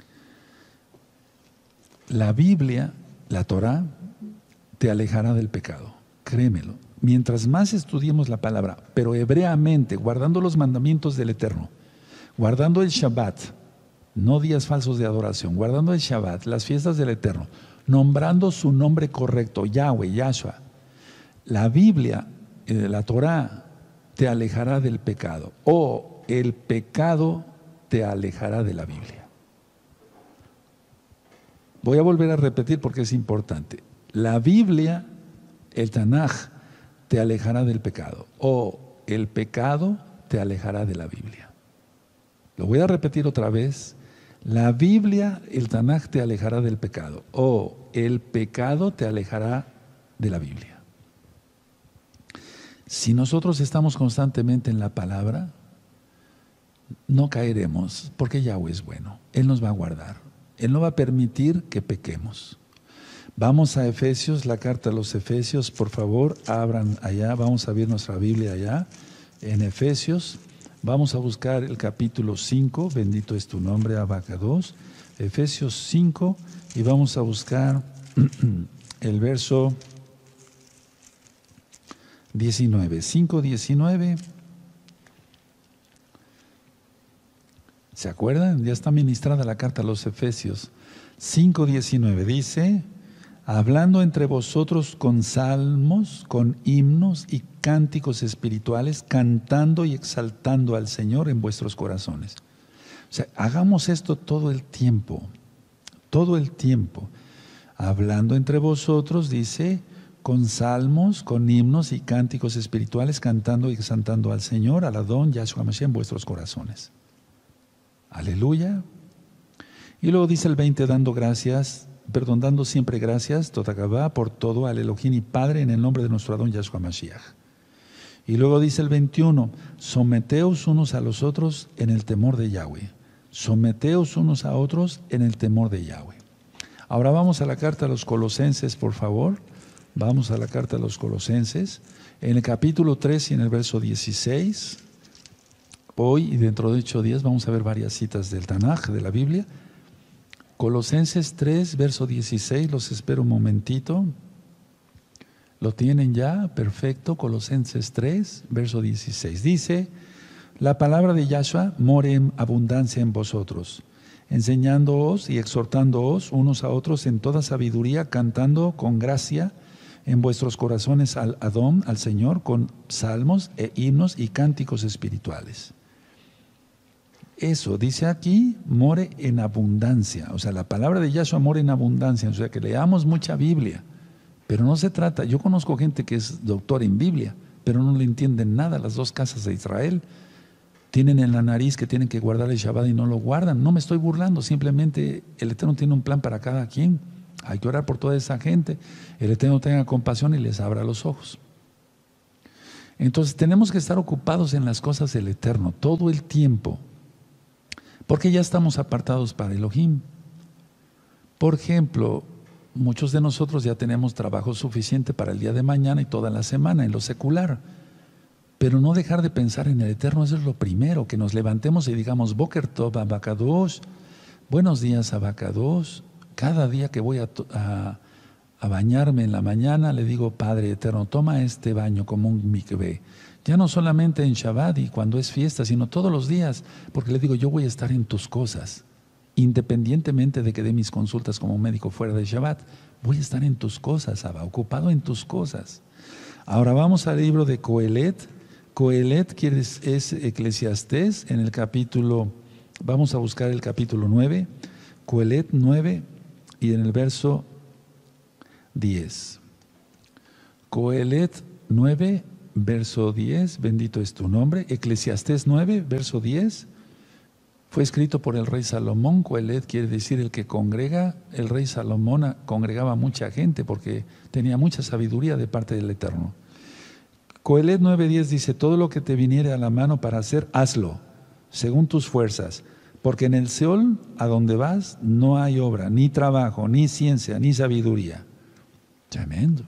[SPEAKER 1] La Biblia, la Torah, te alejará del pecado. Créemelo. Mientras más estudiemos la palabra, pero hebreamente, guardando los mandamientos del Eterno, guardando el Shabbat, no días falsos de adoración, guardando el Shabbat, las fiestas del Eterno, nombrando su nombre correcto, Yahweh, Yahshua, la Biblia, la Torah, te alejará del pecado, o el pecado te alejará de la Biblia. Voy a volver a repetir porque es importante. La Biblia, el Tanaj, te alejará del pecado, o el pecado te alejará de la Biblia. Lo voy a repetir otra vez. La Biblia, el Tanaj, te alejará del pecado, o el pecado te alejará de la Biblia. Si nosotros estamos constantemente en la palabra, no caeremos, porque Yahweh es bueno. Él nos va a guardar. Él no va a permitir que pequemos. Vamos a Efesios, la carta a los Efesios, por favor, abran allá, vamos a ver nuestra Biblia allá, en Efesios, Vamos a buscar el capítulo 5, bendito es tu nombre, Abacados, Efesios 5, y vamos a buscar el verso 19, 5:19. ¿Se acuerdan? Ya está ministrada la carta a los Efesios. 5:19 dice: hablando entre vosotros con salmos, con himnos y cánticos espirituales, cantando y exaltando al Señor en vuestros corazones. O sea, hagamos esto todo el tiempo, todo el tiempo. Hablando entre vosotros, dice, con salmos, con himnos y cánticos espirituales, cantando y exaltando al Señor, al Adón, Yahshua Mashiach, en vuestros corazones. Aleluya. Y luego dice el 20, dando siempre gracias, Totagabá, por todo al Elohim y Padre, en el nombre de nuestro Adón Yahshua Mashiach. Y luego dice el 21, someteos unos a los otros en el temor de Yahweh. Someteos unos a otros en el temor de Yahweh. Ahora vamos a la carta a los Colosenses, por favor. Vamos a la carta a los Colosenses, en el capítulo 3 y en el verso 16. Hoy y dentro de 8 días vamos a ver varias citas del Tanaj, de la Biblia. Colosenses 3, verso 16, los espero un momentito. ¿Lo tienen ya? Perfecto. Colosenses 3, verso 16. Dice, la palabra de Yahshua more en abundancia en vosotros, enseñándoos y exhortándoos unos a otros en toda sabiduría, cantando con gracia en vuestros corazones al Adón, al Señor, con salmos e himnos y cánticos espirituales. Eso, dice aquí, more en abundancia. O sea, la palabra de Yahshua more en abundancia. O sea, que leamos mucha Biblia. Pero no se trata, yo conozco gente que es doctora en Biblia, pero no le entienden nada. Las dos casas de Israel tienen en la nariz que tienen que guardar el Shabbat y no lo guardan. No me estoy burlando, simplemente el Eterno tiene un plan para cada quien. Hay que orar por toda esa gente. El Eterno tenga compasión y les abra los ojos. Entonces tenemos que estar ocupados en las cosas del Eterno todo el tiempo, porque ya estamos apartados para Elohim. Por ejemplo, muchos de nosotros ya tenemos trabajo suficiente para el día de mañana y toda la semana en lo secular, pero no dejar de pensar en el Eterno, eso es lo primero, que nos levantemos y digamos, Boker Tov Abacados, buenos días Abacados. Cada día que voy a bañarme en la mañana, le digo, Padre Eterno, toma este baño como un mikvé. Ya no solamente en Shabbat y cuando es fiesta, sino todos los días, porque le digo, yo voy a estar en tus cosas. Independientemente de que dé mis consultas como médico fuera de Shabbat, voy a estar en tus cosas, Abba, ocupado en tus cosas. Ahora vamos al libro de Coelet. Coelet es Eclesiastés, en el capítulo, vamos a buscar el capítulo 9, Coelet 9 y en el verso 10. Coelet 9, verso 10, bendito es tu nombre. Eclesiastés 9, verso 10. Fue escrito por el rey Salomón. Coelet quiere decir el que congrega. El rey Salomón congregaba mucha gente porque tenía mucha sabiduría de parte del Eterno. Coelet 9:10 dice, todo lo que te viniere a la mano para hacer, hazlo, según tus fuerzas, porque en el Seol, a donde vas, no hay obra, ni trabajo, ni ciencia, ni sabiduría. Tremendo.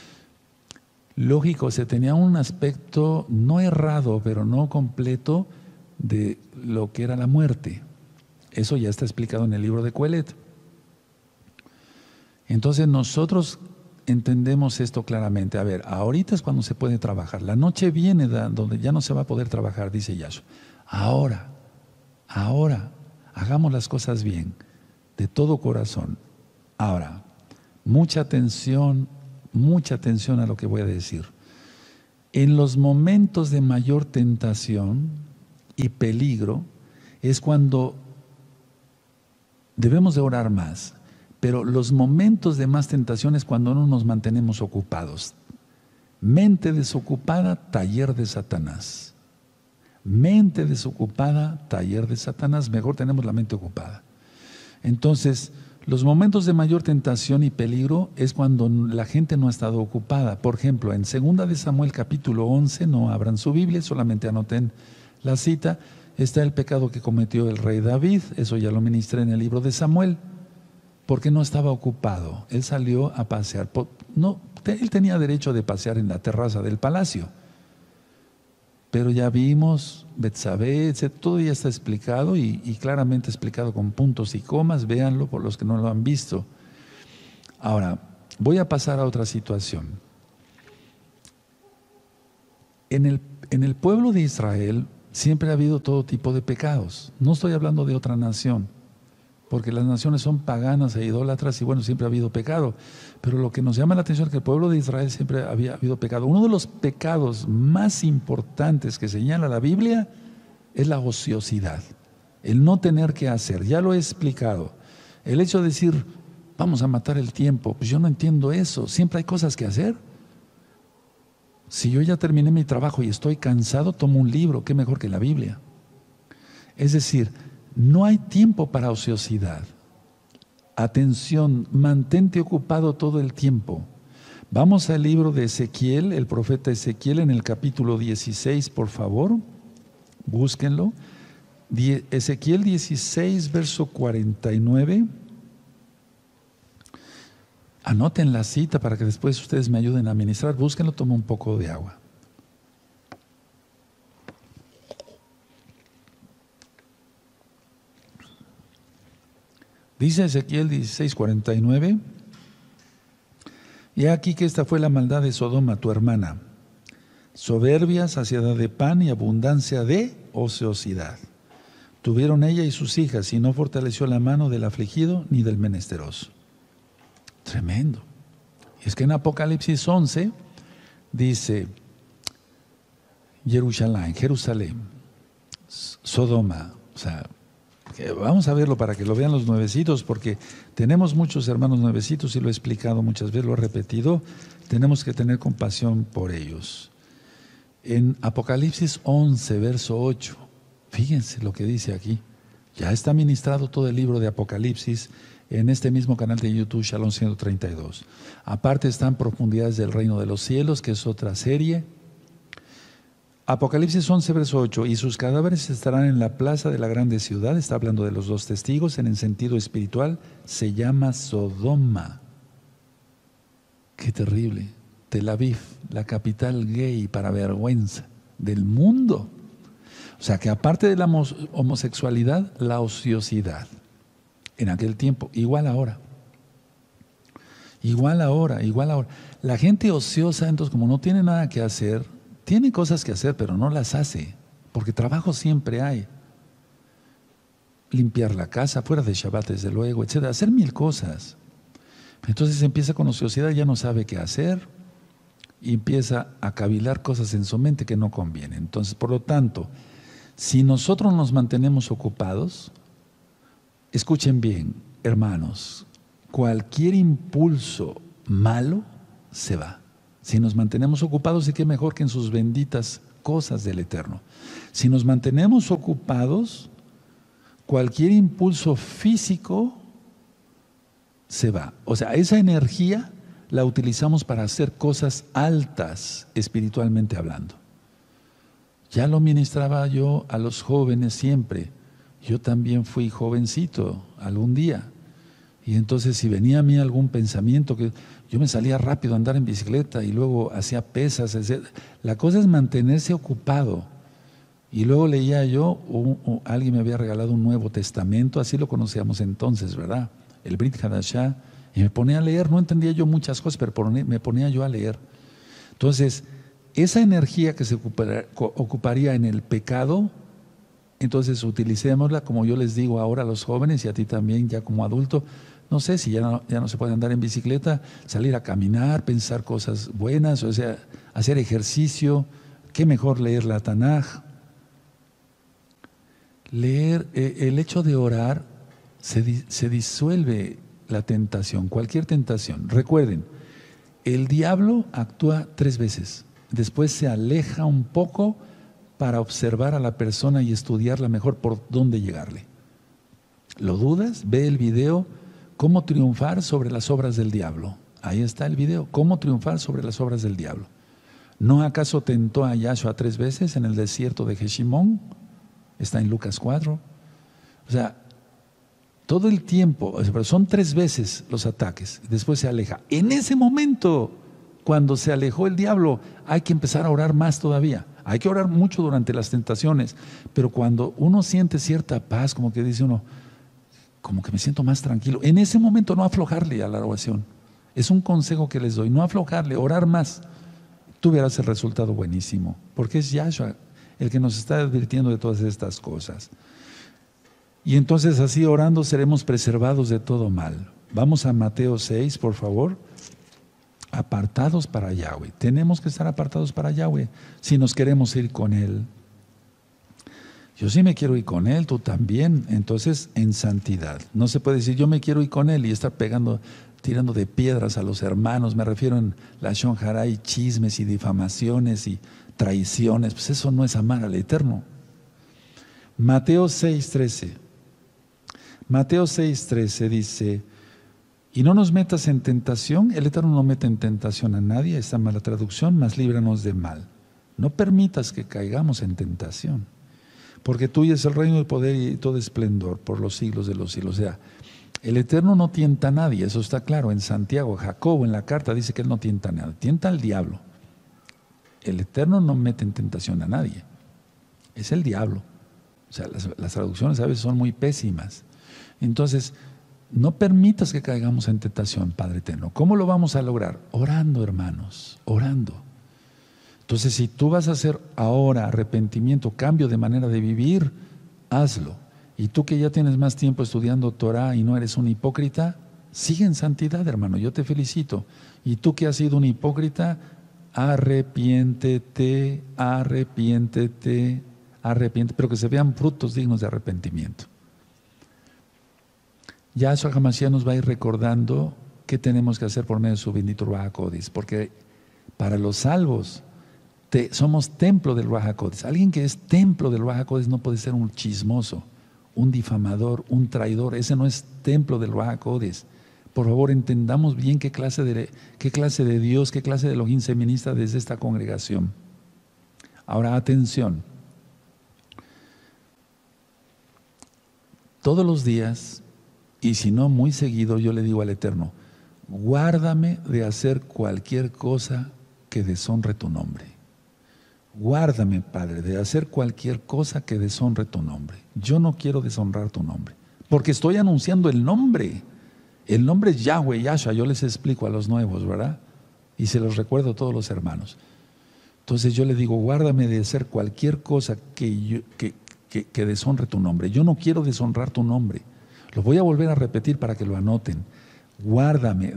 [SPEAKER 1] Lógico, se tenía un aspecto no errado, pero no completo de lo que era la muerte. Eso ya está explicado en el libro de Coelet. Entonces nosotros entendemos esto claramente. A ver, ahorita es cuando se puede trabajar. La noche viene donde ya no se va a poder trabajar, dice Yahshua. Ahora, hagamos las cosas bien, de todo corazón. Ahora, mucha atención a lo que voy a decir. En los momentos de mayor tentación y peligro es cuando debemos de orar más, pero los momentos de más tentación es cuando no nos mantenemos ocupados. Mente desocupada, taller de Satanás. Mente desocupada, taller de Satanás. Mejor tenemos la mente ocupada. Entonces, los momentos de mayor tentación y peligro es cuando la gente no ha estado ocupada. Por ejemplo, en 2 de Samuel capítulo 11, no abran su Biblia, solamente anoten la cita, está el pecado que cometió el rey David. Eso ya lo ministré en el libro de Samuel, porque no estaba ocupado. Él salió a pasear. Él tenía derecho de pasear en la terraza del palacio, Pero ya vimos, Betsabé, etc., todo ya está explicado y claramente explicado con puntos y comas. Véanlo por los que no lo han visto. Ahora, voy a pasar a otra situación. En el pueblo de Israel siempre ha habido todo tipo de pecados. No estoy hablando de otra nación, porque las naciones son paganas e idólatras y bueno, siempre ha habido pecado. Pero lo que nos llama la atención es que el pueblo de Israel siempre había habido pecado. Uno de los pecados más importantes que señala la Biblia es la ociosidad, el no tener que hacer. Ya lo he explicado. El hecho de decir, vamos a matar el tiempo, pues yo no entiendo eso. Siempre hay cosas que hacer. Si yo ya terminé mi trabajo y estoy cansado, tomo un libro, qué mejor que la Biblia. Es decir, no hay tiempo para ociosidad. Atención, mantente ocupado todo el tiempo. Vamos al libro de Ezequiel, el profeta Ezequiel, en el capítulo 16, por favor. Búsquenlo. Ezequiel 16, verso 49. Anoten la cita para que después ustedes me ayuden a ministrar. Búsquenlo, toma un poco de agua. Dice Ezequiel 16:49, y aquí que esta fue la maldad de Sodoma, tu hermana, soberbia, saciedad de pan y abundancia de ociosidad. Tuvieron ella y sus hijas, y no fortaleció la mano del afligido ni del menesteroso. Tremendo. Y es que en Apocalipsis 11 dice, Jerusalén, Sodoma, o sea, vamos a verlo para que lo vean los nuevecitos, porque tenemos muchos hermanos nuevecitos y lo he explicado muchas veces, lo he repetido, tenemos que tener compasión por ellos. En Apocalipsis 11, verso 8, fíjense lo que dice aquí, ya está ministrado todo el libro de Apocalipsis en este mismo canal de YouTube, Shalom 132. Aparte están Profundidades del Reino de los Cielos, que es otra serie. Apocalipsis 11, verso 8, y sus cadáveres estarán en la plaza de la grande ciudad, está hablando de los dos testigos, en el sentido espiritual, se llama Sodoma. Qué terrible. Tel Aviv, la capital gay para vergüenza del mundo. O sea que aparte de la homosexualidad, la ociosidad. En aquel tiempo, igual ahora. Igual ahora. La gente ociosa, entonces, como no tiene nada que hacer, tiene cosas que hacer, pero no las hace, porque trabajo siempre hay. Limpiar la casa, fuera de Shabbat, desde luego, etcétera, hacer mil cosas. Entonces empieza con ociosidad, ya no sabe qué hacer, y empieza a cavilar cosas en su mente que no convienen. Entonces, por lo tanto, si nosotros nos mantenemos ocupados, escuchen bien, hermanos, cualquier impulso malo se va. Si nos mantenemos ocupados, y qué mejor que en sus benditas cosas del Eterno. Si nos mantenemos ocupados, cualquier impulso físico se va. O sea, esa energía la utilizamos para hacer cosas altas, espiritualmente hablando. Ya lo ministraba yo a los jóvenes siempre. Yo también fui jovencito algún día. Y entonces si venía a mí algún pensamiento, que yo me salía rápido a andar en bicicleta y luego hacía pesas, etc. La cosa es mantenerse ocupado. Y luego leía yo, alguien me había regalado un Nuevo Testamento, así lo conocíamos entonces, ¿verdad? El Brit Hadashah, y me ponía a leer, no entendía yo muchas cosas, pero me ponía yo a leer. Entonces, esa energía que se ocuparía en el pecado, entonces utilicémosla, como yo les digo ahora a los jóvenes y a ti también ya como adulto. No sé si ya no se puede andar en bicicleta, salir a caminar, pensar cosas buenas, o sea, hacer ejercicio. Qué mejor leer la Tanaj. Leer, el hecho de orar, se disuelve la tentación, cualquier tentación. Recuerden, el diablo actúa 3 veces, después se aleja un poco para observar a la persona y estudiarla mejor por dónde llegarle. ¿Lo dudas? Ve el video, cómo triunfar sobre las obras del diablo. Ahí está el video, cómo triunfar sobre las obras del diablo. ¿No acaso tentó a Yahshua 3 veces en el desierto de Jeshimón? Está en Lucas 4. O sea, todo el tiempo, son 3 veces los ataques, después se aleja. En ese momento, cuando se alejó el diablo, hay que empezar a orar más todavía. Hay que orar mucho durante las tentaciones, pero cuando uno siente cierta paz, como que dice uno, como que me siento más tranquilo, en ese momento no aflojarle a la oración. Es un consejo que les doy, no aflojarle, orar más. Tú verás el resultado buenísimo, porque es Yahshua el que nos está advirtiendo de todas estas cosas. Y entonces así orando seremos preservados de todo mal. Vamos a Mateo 6, por favor. Apartados para Yahweh. Tenemos que estar apartados para Yahweh si nos queremos ir con Él. Yo sí me quiero ir con Él, tú también. Entonces, en santidad. No se puede decir yo me quiero ir con Él y estar tirando de piedras a los hermanos. Me refiero en la Shon Harai, chismes y difamaciones y traiciones. Pues eso no es amar al Eterno. Mateo 6:13. Mateo 6:13 dice: y no nos metas en tentación. El Eterno no mete en tentación a nadie, esta mala traducción, mas líbranos de mal. No permitas que caigamos en tentación, porque tuyo es el reino, del poder y todo esplendor por los siglos de los siglos. O sea, el Eterno no tienta a nadie, eso está claro. En Santiago, Jacobo en la carta dice que Él no tienta a nadie, tienta al diablo. El Eterno no mete en tentación a nadie, es el diablo. O sea, las traducciones a veces son muy pésimas. Entonces, no permitas que caigamos en tentación, Padre Eterno. ¿Cómo lo vamos a lograr? Orando, hermanos, orando. Entonces, si tú vas a hacer ahora arrepentimiento, cambio de manera de vivir, hazlo. Y tú que ya tienes más tiempo estudiando Torah y no eres un hipócrita, sigue en santidad, hermano, yo te felicito. Y tú que has sido un hipócrita, arrepiéntete, arrepiéntete, arrepiéntete, pero que se vean frutos dignos de arrepentimiento. Yahshua HaMashiach nos va a ir recordando qué tenemos que hacer por medio de su bendito Ruach HaKodesh, porque para los salvos somos templo del Ruach HaKodesh. Alguien que es templo del Ruach HaKodesh no puede ser un chismoso, un difamador, un traidor. Ese no es templo del Ruach HaKodesh. Por favor, entendamos bien qué clase de Dios, qué clase de Elohim se ministra desde esta congregación. Ahora, atención. Todos los días, y si no muy seguido, yo le digo al Eterno: guárdame de hacer cualquier cosa que deshonre tu nombre. Guárdame, Padre, de hacer cualquier cosa que deshonre tu nombre. Yo no quiero deshonrar tu nombre, porque estoy anunciando el nombre. El nombre es Yahweh, Yahshua. Yo les explico a los nuevos, ¿verdad? Y se los recuerdo a todos los hermanos. Entonces yo le digo: guárdame de hacer cualquier cosa que deshonre tu nombre. Yo no quiero deshonrar tu nombre. Lo voy a volver a repetir para que lo anoten. Guárdame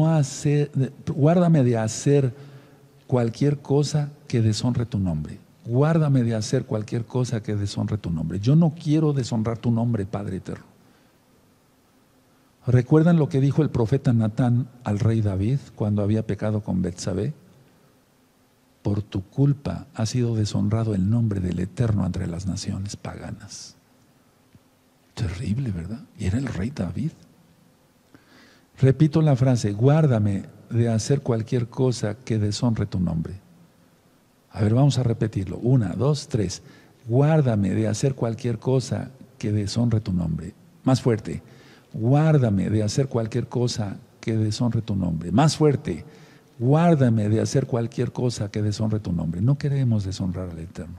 [SPEAKER 1] de hacer cualquier cosa que deshonre tu nombre. Guárdame de hacer cualquier cosa que deshonre tu nombre. Yo no quiero deshonrar tu nombre, Padre Eterno. ¿Recuerdan lo que dijo el profeta Natán al rey David cuando había pecado con Betsabé? Por tu culpa ha sido deshonrado el nombre del Eterno entre las naciones paganas. Terrible, ¿verdad? Y era el rey David. Repito la frase: guárdame de hacer cualquier cosa que deshonre tu nombre. A ver, vamos a repetirlo. 1, 2, 3. Guárdame de hacer cualquier cosa que deshonre tu nombre. Más fuerte. Guárdame de hacer cualquier cosa que deshonre tu nombre. Más fuerte. Guárdame de hacer cualquier cosa que deshonre tu nombre. No queremos deshonrar al Eterno.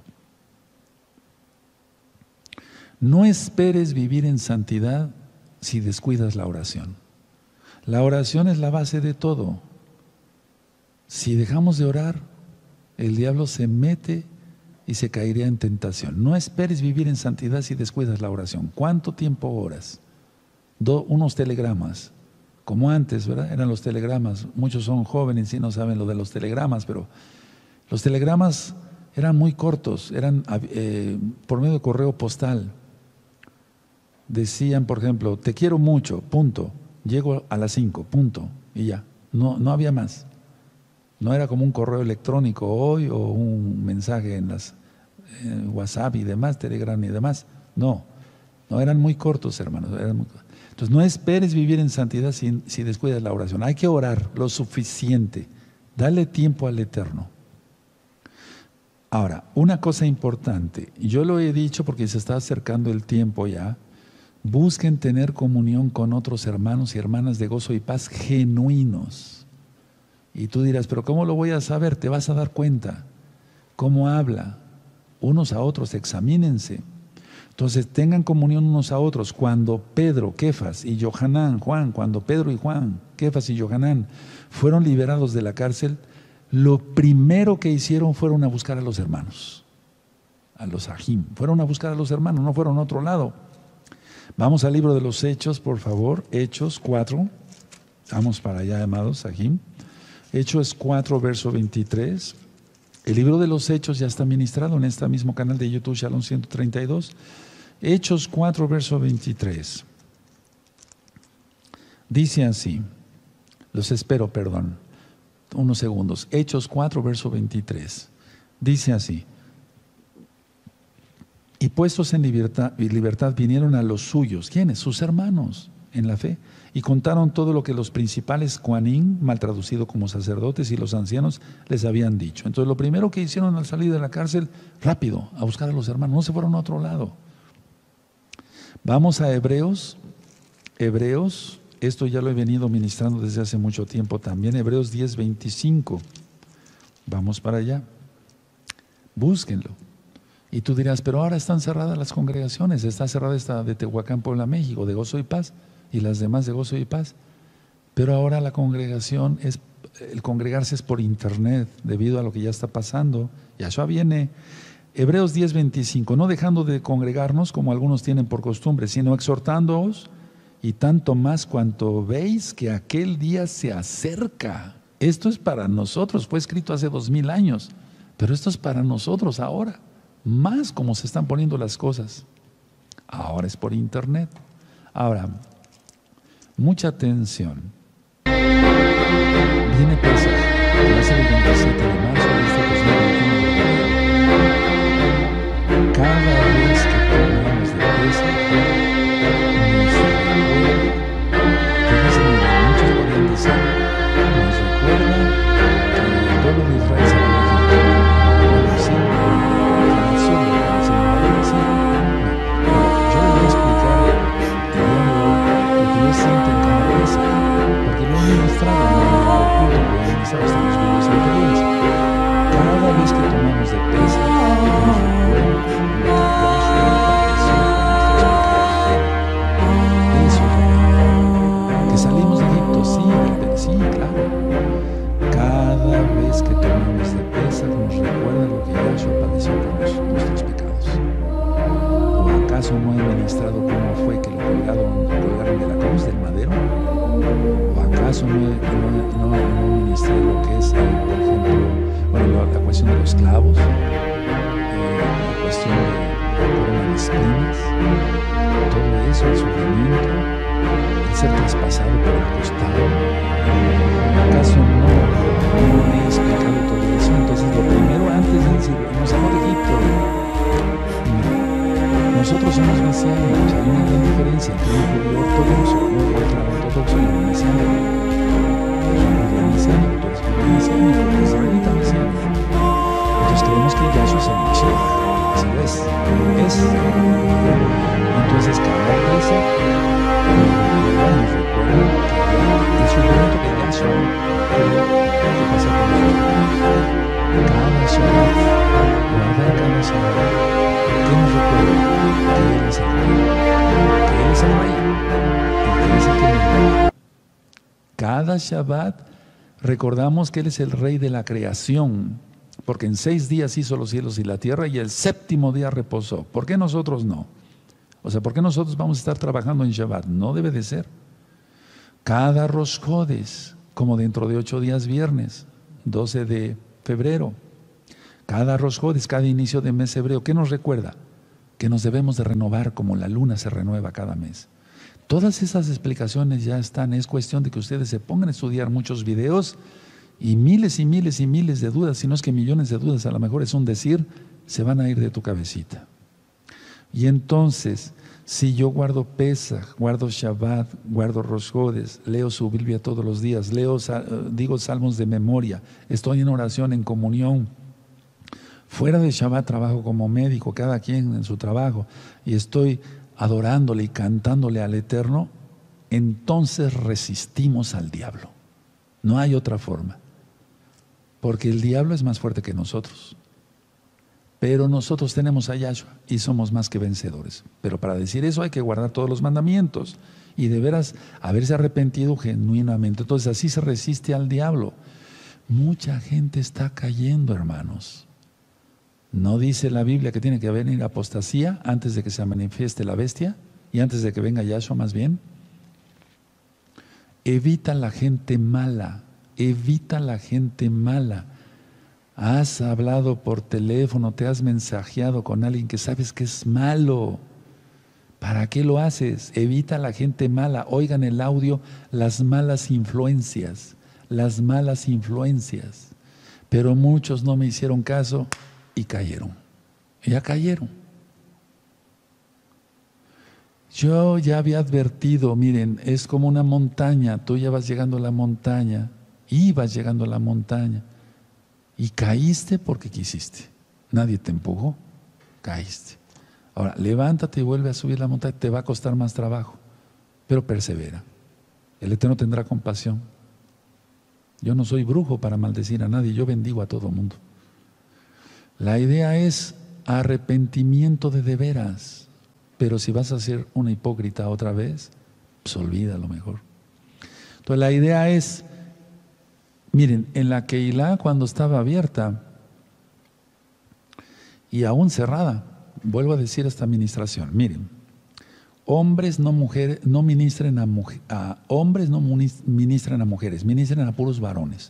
[SPEAKER 1] No esperes vivir en santidad si descuidas la oración. La oración es la base de todo. Si dejamos de orar, el diablo se mete y se caería en tentación. No esperes vivir en santidad si descuidas la oración. ¿Cuánto tiempo oras? Unos telegramas, como antes, ¿verdad? Eran los telegramas. Muchos son jóvenes y no saben lo de los telegramas, pero los telegramas eran muy cortos, eran por medio de correo postal. Decían, por ejemplo: te quiero mucho, punto. Llego a las 5, punto. Y ya, no había más. No era como un correo electrónico hoy o un mensaje en las WhatsApp y demás, Telegram y demás. No eran muy cortos, hermanos. Entonces, no esperes vivir en santidad si descuidas la oración. Hay que orar lo suficiente. Dale tiempo al Eterno. Ahora, una cosa importante, yo lo he dicho porque se está acercando el tiempo ya. Busquen tener comunión con otros hermanos y hermanas de gozo y paz genuinos. Y tú dirás: pero ¿cómo lo voy a saber? Te vas a dar cuenta. Cómo habla, unos a otros, examínense. Entonces tengan comunión unos a otros. Cuando Pedro, Kefas y Johanán, Juan, cuando Pedro y Juan, Kefas y Johanán fueron liberados de la cárcel, lo primero que hicieron fueron a buscar a los hermanos, a los Ajim. Fueron a buscar a los hermanos, no fueron a otro lado. Vamos al libro de los Hechos, por favor, Hechos 4. Vamos para allá, amados Ajim. Hechos 4, verso 23. El libro de los Hechos ya está ministrado en este mismo canal de YouTube, Shalom 132. Hechos 4, verso 23. Dice así, los espero, perdón, unos segundos. Hechos 4, verso 23. Dice así, y puestos en libertad vinieron a los suyos. ¿Quiénes? Sus hermanos en la fe. Y contaron todo lo que los principales Kohanim, mal traducido como sacerdotes, y los ancianos les habían dicho. Entonces lo primero que hicieron al salir de la cárcel, rápido, a buscar a los hermanos, no se fueron a otro lado. Vamos a Hebreos, esto ya lo he venido ministrando desde hace mucho tiempo también, Hebreos 10, 25. Vamos para allá, búsquenlo. Y tú dirás, pero ahora están cerradas las congregaciones, está cerrada esta de Tehuacán, Puebla, México, de Gozo y Paz, y las demás de Gozo y Paz. Pero ahora la congregación, el congregarse es por internet, debido a lo que ya está pasando. Yahshua viene. Hebreos 10, 25, no dejando de congregarnos como algunos tienen por costumbre, sino exhortándoos, y tanto más cuanto veis que aquel día se acerca. Esto es para nosotros, fue escrito hace 2000 años, pero esto es para nosotros ahora, más como se están poniendo las cosas. Ahora es por internet. Ahora, mucha atención. Viene Pesaj, que va a ser el 27 de marzo de este 2021. Cada vez que tomamos de Pesaj, nos recuerda, muchos podrían decir, nos recuerda que el pueblo de Israel se había equivocado. Bueno, sí, tradición, se me va a decir. Yo les voy a explicar el día de hoy lo que yo siento en cada Pesaj, porque lo he ministrado en el culto, lo he ministrado hasta en los videos anteriores. Cada vez que tomamos de Pesaj, nos recuerda lo que Yahshua padeció por nuestros pecados. Eso, que salimos de Egipto, sí, claro. Cada vez que tomamos de Pesaj, nos recuerda lo que Yahshua padeció por nuestros pecados. ¿O acaso no he ministrado cómo fue que lo colgaron de la cruz, del madero? ¿O acaso no ministré lo que es, por ejemplo, la cuestión de los clavos, la cuestión de la corona de espinas, todo eso, el sufrimiento, el ser traspasado por el costado? ¿Acaso no he explicado todo eso? Entonces, lo primero, antes de decir, nos sacó de Egipto, nosotros somos mesiánicos, hay una gran diferencia entre un judío ortodoxo, ultraortodoxo y un mesiánico. Yo soy judío mesiánico, tú eres judío mesiánico, tú eres israelita mesiánico. Entonces creemos que Yahshua es el Mashiach, así lo es. Entonces cada vez nos recuerda el sufrimiento que Yahshua tuvo que pasar por nosotros. Cada Shabbat, guardar cada Shabbat, ¿qué nos recuerda? Que Él es el Rey, que Él es el Rey, que Él es el que vive. Cada Shabbat recordamos que Él es el Rey de la creación, porque en 6 días hizo los cielos y la tierra y el 7º día reposó. ¿Por qué nosotros no? O sea, ¿por qué nosotros vamos a estar trabajando en Shabbat? No debe de ser. Cada Rosh Chodesh, como dentro de 8 días viernes, 12 de febrero. Cada Rosh Chodesh, cada inicio de mes hebreo, ¿qué nos recuerda? Que nos debemos de renovar como la luna se renueva cada mes. Todas esas explicaciones ya están, es cuestión de que ustedes se pongan a estudiar muchos videos y miles y miles y miles de dudas, si no es que millones de dudas, a lo mejor es un decir, se van a ir de tu cabecita. Y entonces, si yo guardo Pesaj, guardo Shabbat, guardo Rosh Chodesh, leo su Biblia todos los días, digo salmos de memoria, estoy en oración, en comunión, fuera de Shabbat trabajo como médico, cada quien en su trabajo, y estoy adorándole y cantándole al Eterno, entonces resistimos al diablo. No hay otra forma, porque el diablo es más fuerte que nosotros. pero nosotros tenemos a Yahshua y somos más que vencedores. Pero para decir eso hay que guardar todos los mandamientos y de veras haberse arrepentido genuinamente. Entonces así se resiste al diablo. Mucha gente está cayendo, hermanos. ¿No dice la Biblia que tiene que venir apostasía antes de que se manifieste la bestia y antes de que venga Yahshua más bien? Evita la gente mala, evita la gente mala. Has hablado por teléfono, te has mensajeado con alguien que sabes que es malo. ¿Para qué lo haces? Evita la gente mala. Oigan el audio, las malas influencias, las malas influencias. Pero muchos no me hicieron caso y cayeron. Ya cayeron. Yo ya había advertido, miren, es como una montaña. Tú ya vas llegando a la montaña, ibas llegando a la montaña. Y caíste porque quisiste. Nadie te empujó, caíste. Ahora, levántate y vuelve a subir la montaña. Te va a costar más trabajo, pero persevera. El Eterno tendrá compasión. Yo no soy brujo para maldecir a nadie, yo bendigo a todo mundo. La idea es arrepentimiento de veras. Pero si vas a ser una hipócrita otra vez, pues olvídalo mejor. Entonces la idea es, miren, en la Keilah cuando estaba abierta y aún cerrada, vuelvo a decir esta administración, miren, hombres no mujeres, no ministren a hombres, no ministren a mujeres, ministren a puros varones.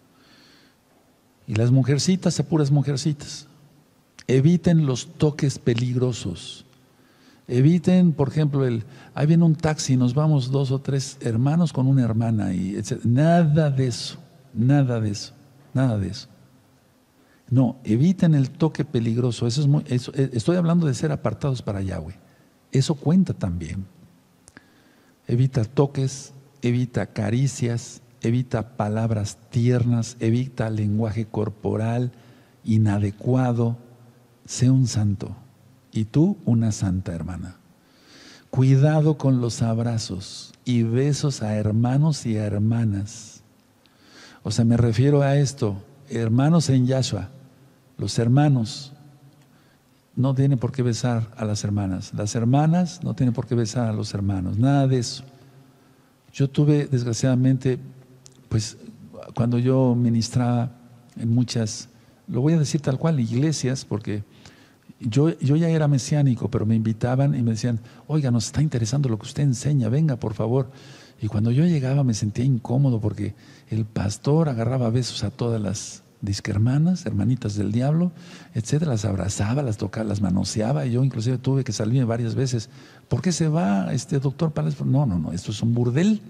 [SPEAKER 1] Y las mujercitas a puras mujercitas. Eviten los toques peligrosos. Eviten, por ejemplo, ahí viene un taxi, nos vamos 2 o 3 hermanos con una hermana y etc. Nada de eso, nada de eso, nada de eso. No, eviten el toque peligroso. Estoy hablando de ser apartados para Yahweh. Eso cuenta también. Evita toques, evita caricias, evita palabras tiernas, evita lenguaje corporal inadecuado. Sé un santo. Y tú, una santa hermana. Cuidado con los abrazos y besos a hermanos y a hermanas. O sea, me refiero a esto, hermanos en Yahshua. Los hermanos no tienen por qué besar a las hermanas. Las hermanas no tienen por qué besar a los hermanos. Nada de eso. Yo tuve, desgraciadamente, pues, cuando yo ministraba en muchas, lo voy a decir tal cual, iglesias, porque yo ya era mesiánico, pero me invitaban y me decían, oiga, nos está interesando lo que usted enseña, venga por favor. Y cuando yo llegaba me sentía incómodo porque el pastor agarraba besos a todas las disquermanas, hermanitas del diablo, etcétera, las abrazaba, las tocaba, las manoseaba, y yo inclusive tuve que salirme varias veces. ¿Por qué se va doctor Palacio? No, esto es un burdel.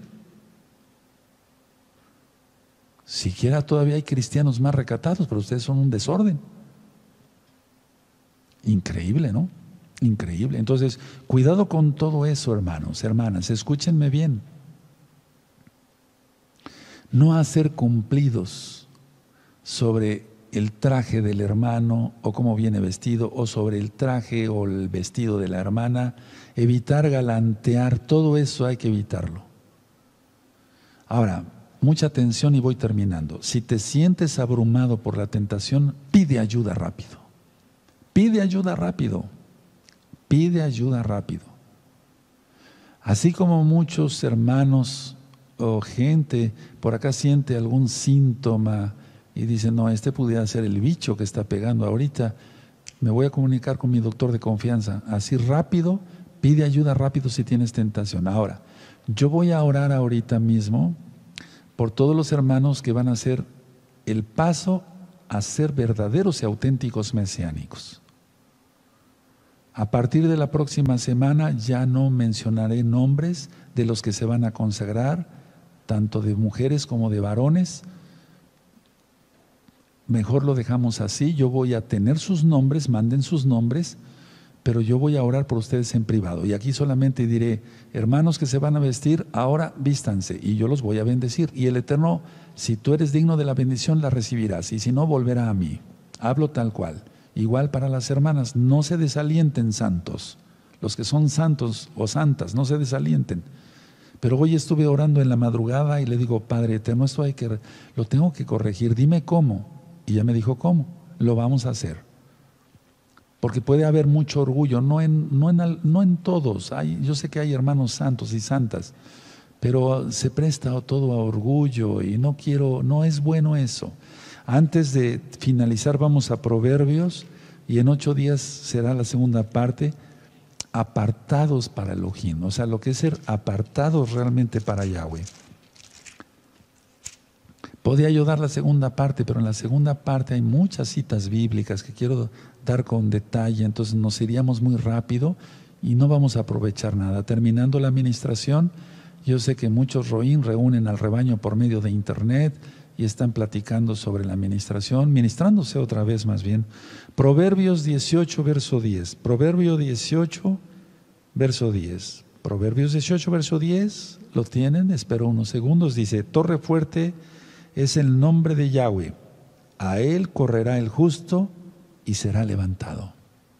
[SPEAKER 1] Siquiera todavía hay cristianos más recatados, pero ustedes son un desorden. Increíble, ¿no? Increíble. Entonces, cuidado con todo eso, hermanos, hermanas, escúchenme bien. No hacer cumplidos sobre el traje del hermano o cómo viene vestido, o sobre el traje o el vestido de la hermana. Evitar galantear, todo eso hay que evitarlo. Ahora, mucha atención y voy terminando. Si te sientes abrumado por la tentación, pide ayuda rápido. Pide ayuda rápido, pide ayuda rápido. Así como muchos hermanos o gente por acá siente algún síntoma y dice, no, pudiera ser el bicho que está pegando ahorita, me voy a comunicar con mi doctor de confianza. Así rápido, pide ayuda rápido si tienes tentación. Ahora, yo voy a orar ahorita mismo por todos los hermanos que van a hacer el paso a ser verdaderos y auténticos mesiánicos. A partir de la próxima semana ya no mencionaré nombres de los que se van a consagrar, tanto de mujeres como de varones. Mejor lo dejamos así. Yo voy a tener sus nombres, manden sus nombres, pero yo voy a orar por ustedes en privado. Y aquí solamente diré, hermanos que se van a vestir, ahora vístanse y yo los voy a bendecir. Y el Eterno, si tú eres digno de la bendición, la recibirás, y si no, volverá a mí. Hablo tal cual. Igual para las hermanas, no se desalienten, santos. Los que son santos o santas, no se desalienten. Pero hoy estuve orando en la madrugada y le digo, Padre Eterno, esto lo tengo que corregir, dime cómo. Y ya me dijo cómo, lo vamos a hacer. porque puede haber mucho orgullo, no en todos. Yo sé que hay hermanos santos y santas, pero se presta todo a orgullo y no es bueno eso. Antes de finalizar vamos a Proverbios y en 8 días será la segunda parte, apartados para Elohim, o sea, lo que es ser apartados realmente para Yahweh. Podía yo dar la segunda parte, pero en la segunda parte hay muchas citas bíblicas que quiero dar con detalle, entonces nos iríamos muy rápido y no vamos a aprovechar nada. Terminando la administración, yo sé que muchos roín reúnen al rebaño por medio de internet y están platicando sobre la administración, ministrándose otra vez más bien. Proverbios 18, verso 10. Proverbio 18, verso 10. Proverbios 18, verso 10. ¿Lo tienen? Espero unos segundos. Dice, torre fuerte es el nombre de Yahweh. A él correrá el justo y será levantado.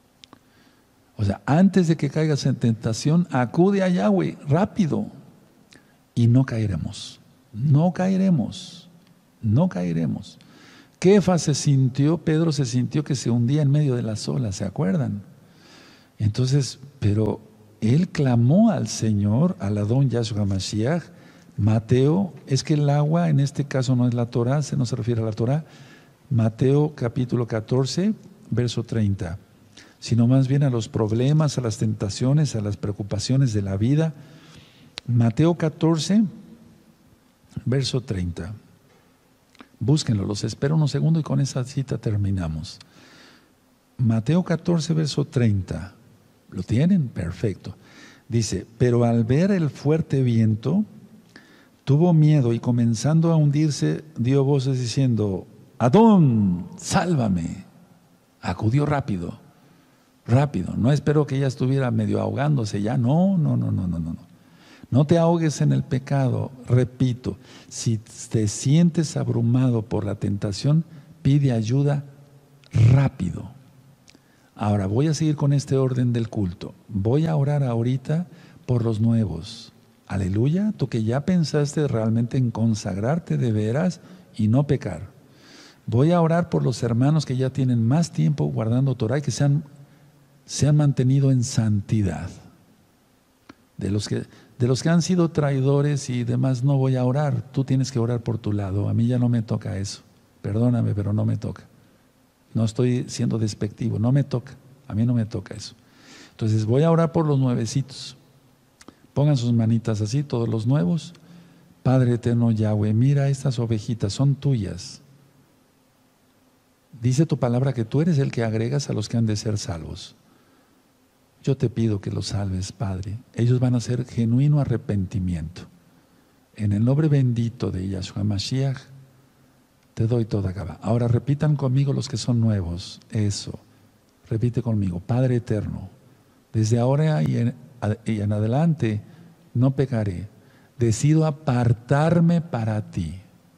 [SPEAKER 1] O sea, antes de que caigas en tentación, acude a Yahweh rápido y no caeremos. No caeremos. No caeremos. Kefas se sintió, Pedro se sintió que se hundía en medio de las olas, ¿se acuerdan? Entonces, pero él clamó al Señor, al Adón Yahshua Mashiach. Mateo, es que el agua en este caso no es la Torah, no se refiere a la Torah. Mateo capítulo 14, verso 30. Sino más bien a los problemas, a las tentaciones, a las preocupaciones de la vida. Mateo 14, verso 30. Búsquenlo, los espero unos segundos y con esa cita terminamos. Mateo 14, verso 30. ¿Lo tienen? Perfecto. Dice, pero al ver el fuerte viento, tuvo miedo y comenzando a hundirse, dio voces diciendo, Adón, sálvame. Acudió rápido, rápido. No esperó que ella estuviera medio ahogándose ya. No. No te ahogues en el pecado. Repito, si te sientes abrumado por la tentación, pide ayuda rápido. Ahora voy a seguir con este orden del culto. Voy a orar ahorita por los nuevos. Aleluya, tú que ya pensaste realmente en consagrarte de veras y no pecar. Voy a orar por los hermanos que ya tienen más tiempo guardando Torah y que se han mantenido en santidad. De los que han sido traidores y demás no voy a orar. Tú tienes que orar por tu lado. A mí ya no me toca eso. Perdóname, pero no me toca. No estoy siendo despectivo, no me toca. A mí no me toca eso. Entonces voy a orar por los nuevecitos. Pongan sus manitas así, todos los nuevos. Padre eterno Yahweh, mira estas ovejitas, son tuyas. Dice tu palabra que tú eres el que agregas a los que han de ser salvos. Yo te pido que los salves, Padre. Ellos van a hacer genuino arrepentimiento. En el nombre bendito de Yahshua Mashiach, te doy toda gaba. Ahora repitan conmigo los que son nuevos. Eso. Repite conmigo. Padre eterno, desde ahora y en adelante no pecaré. Decido apartarme para ti.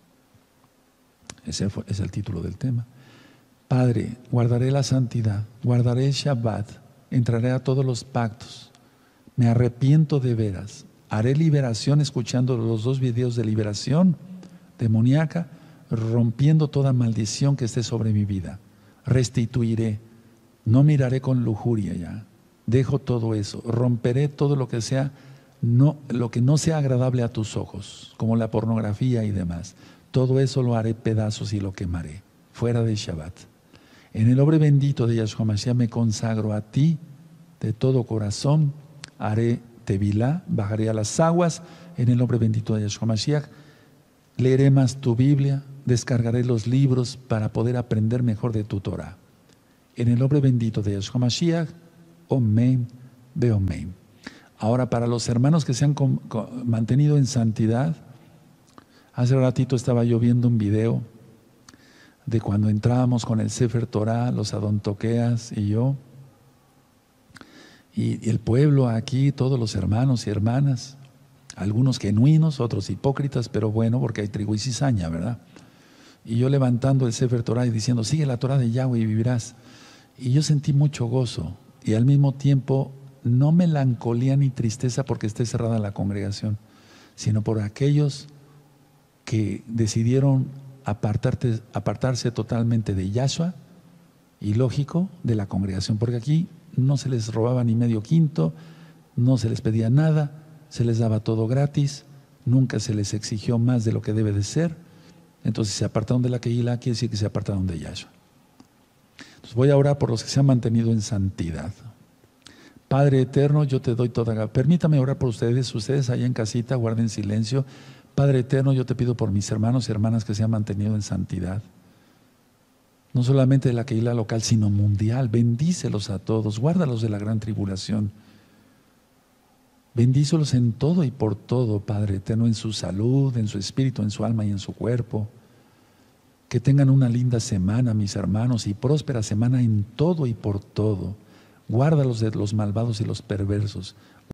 [SPEAKER 1] Ese es el título del tema. Padre, guardaré la santidad, guardaré el Shabbat, entraré a todos los pactos. Me arrepiento de veras. Haré liberación escuchando los 2 videos de liberación demoníaca, rompiendo toda maldición que esté sobre mi vida. Restituiré. No miraré con lujuria ya. Dejo todo eso. Romperé todo lo que sea, lo que no sea agradable a tus ojos, como la pornografía y demás. Todo eso lo haré pedazos y lo quemaré, fuera de Shabbat. En el nombre bendito de Yahshua Mashiach me consagro a ti de todo corazón. Haré tevilá, bajaré a las aguas en el nombre bendito de Yahshua Mashiach. Leeré más tu Biblia, descargaré los libros para poder aprender mejor de tu Torah. En el nombre bendito de Yahshua Mashiach, Omen, Beomen. Ahora, para los hermanos que se han mantenido en santidad, hace ratito estaba yo viendo un video de cuando entrábamos con el Sefer Torah, los adontoqueas y yo, y el pueblo aquí, todos los hermanos y hermanas, algunos genuinos, otros hipócritas, pero bueno, porque hay trigo y cizaña, ¿verdad? Y yo levantando el Sefer Torah y diciendo, sigue la Torah de Yahweh y vivirás. Y yo sentí mucho gozo y al mismo tiempo no melancolía ni tristeza porque esté cerrada la congregación, sino por aquellos que decidieron apartarse totalmente de Yahshua y lógico de la congregación, porque aquí no se les robaba ni medio quinto, no se les pedía nada, se les daba todo gratis, nunca se les exigió más de lo que debe de ser. Entonces, si se apartaron de la Kehilá, quiere decir que se apartaron de Yahshua. Entonces, voy a orar por los que se han mantenido en santidad. Padre eterno, yo te doy toda... Permítame orar por ustedes. Ustedes allá en casita, guarden silencio. Padre eterno, yo te pido por mis hermanos y hermanas que se han mantenido en santidad. No solamente de la Kehilá local, sino mundial. Bendícelos a todos. Guárdalos de la gran tribulación. Bendícelos en todo y por todo, Padre eterno, en su salud, en su espíritu, en su alma y en su cuerpo. Que tengan una linda semana, mis hermanos, y próspera semana en todo y por todo. Guárdalos de los malvados y los perversos.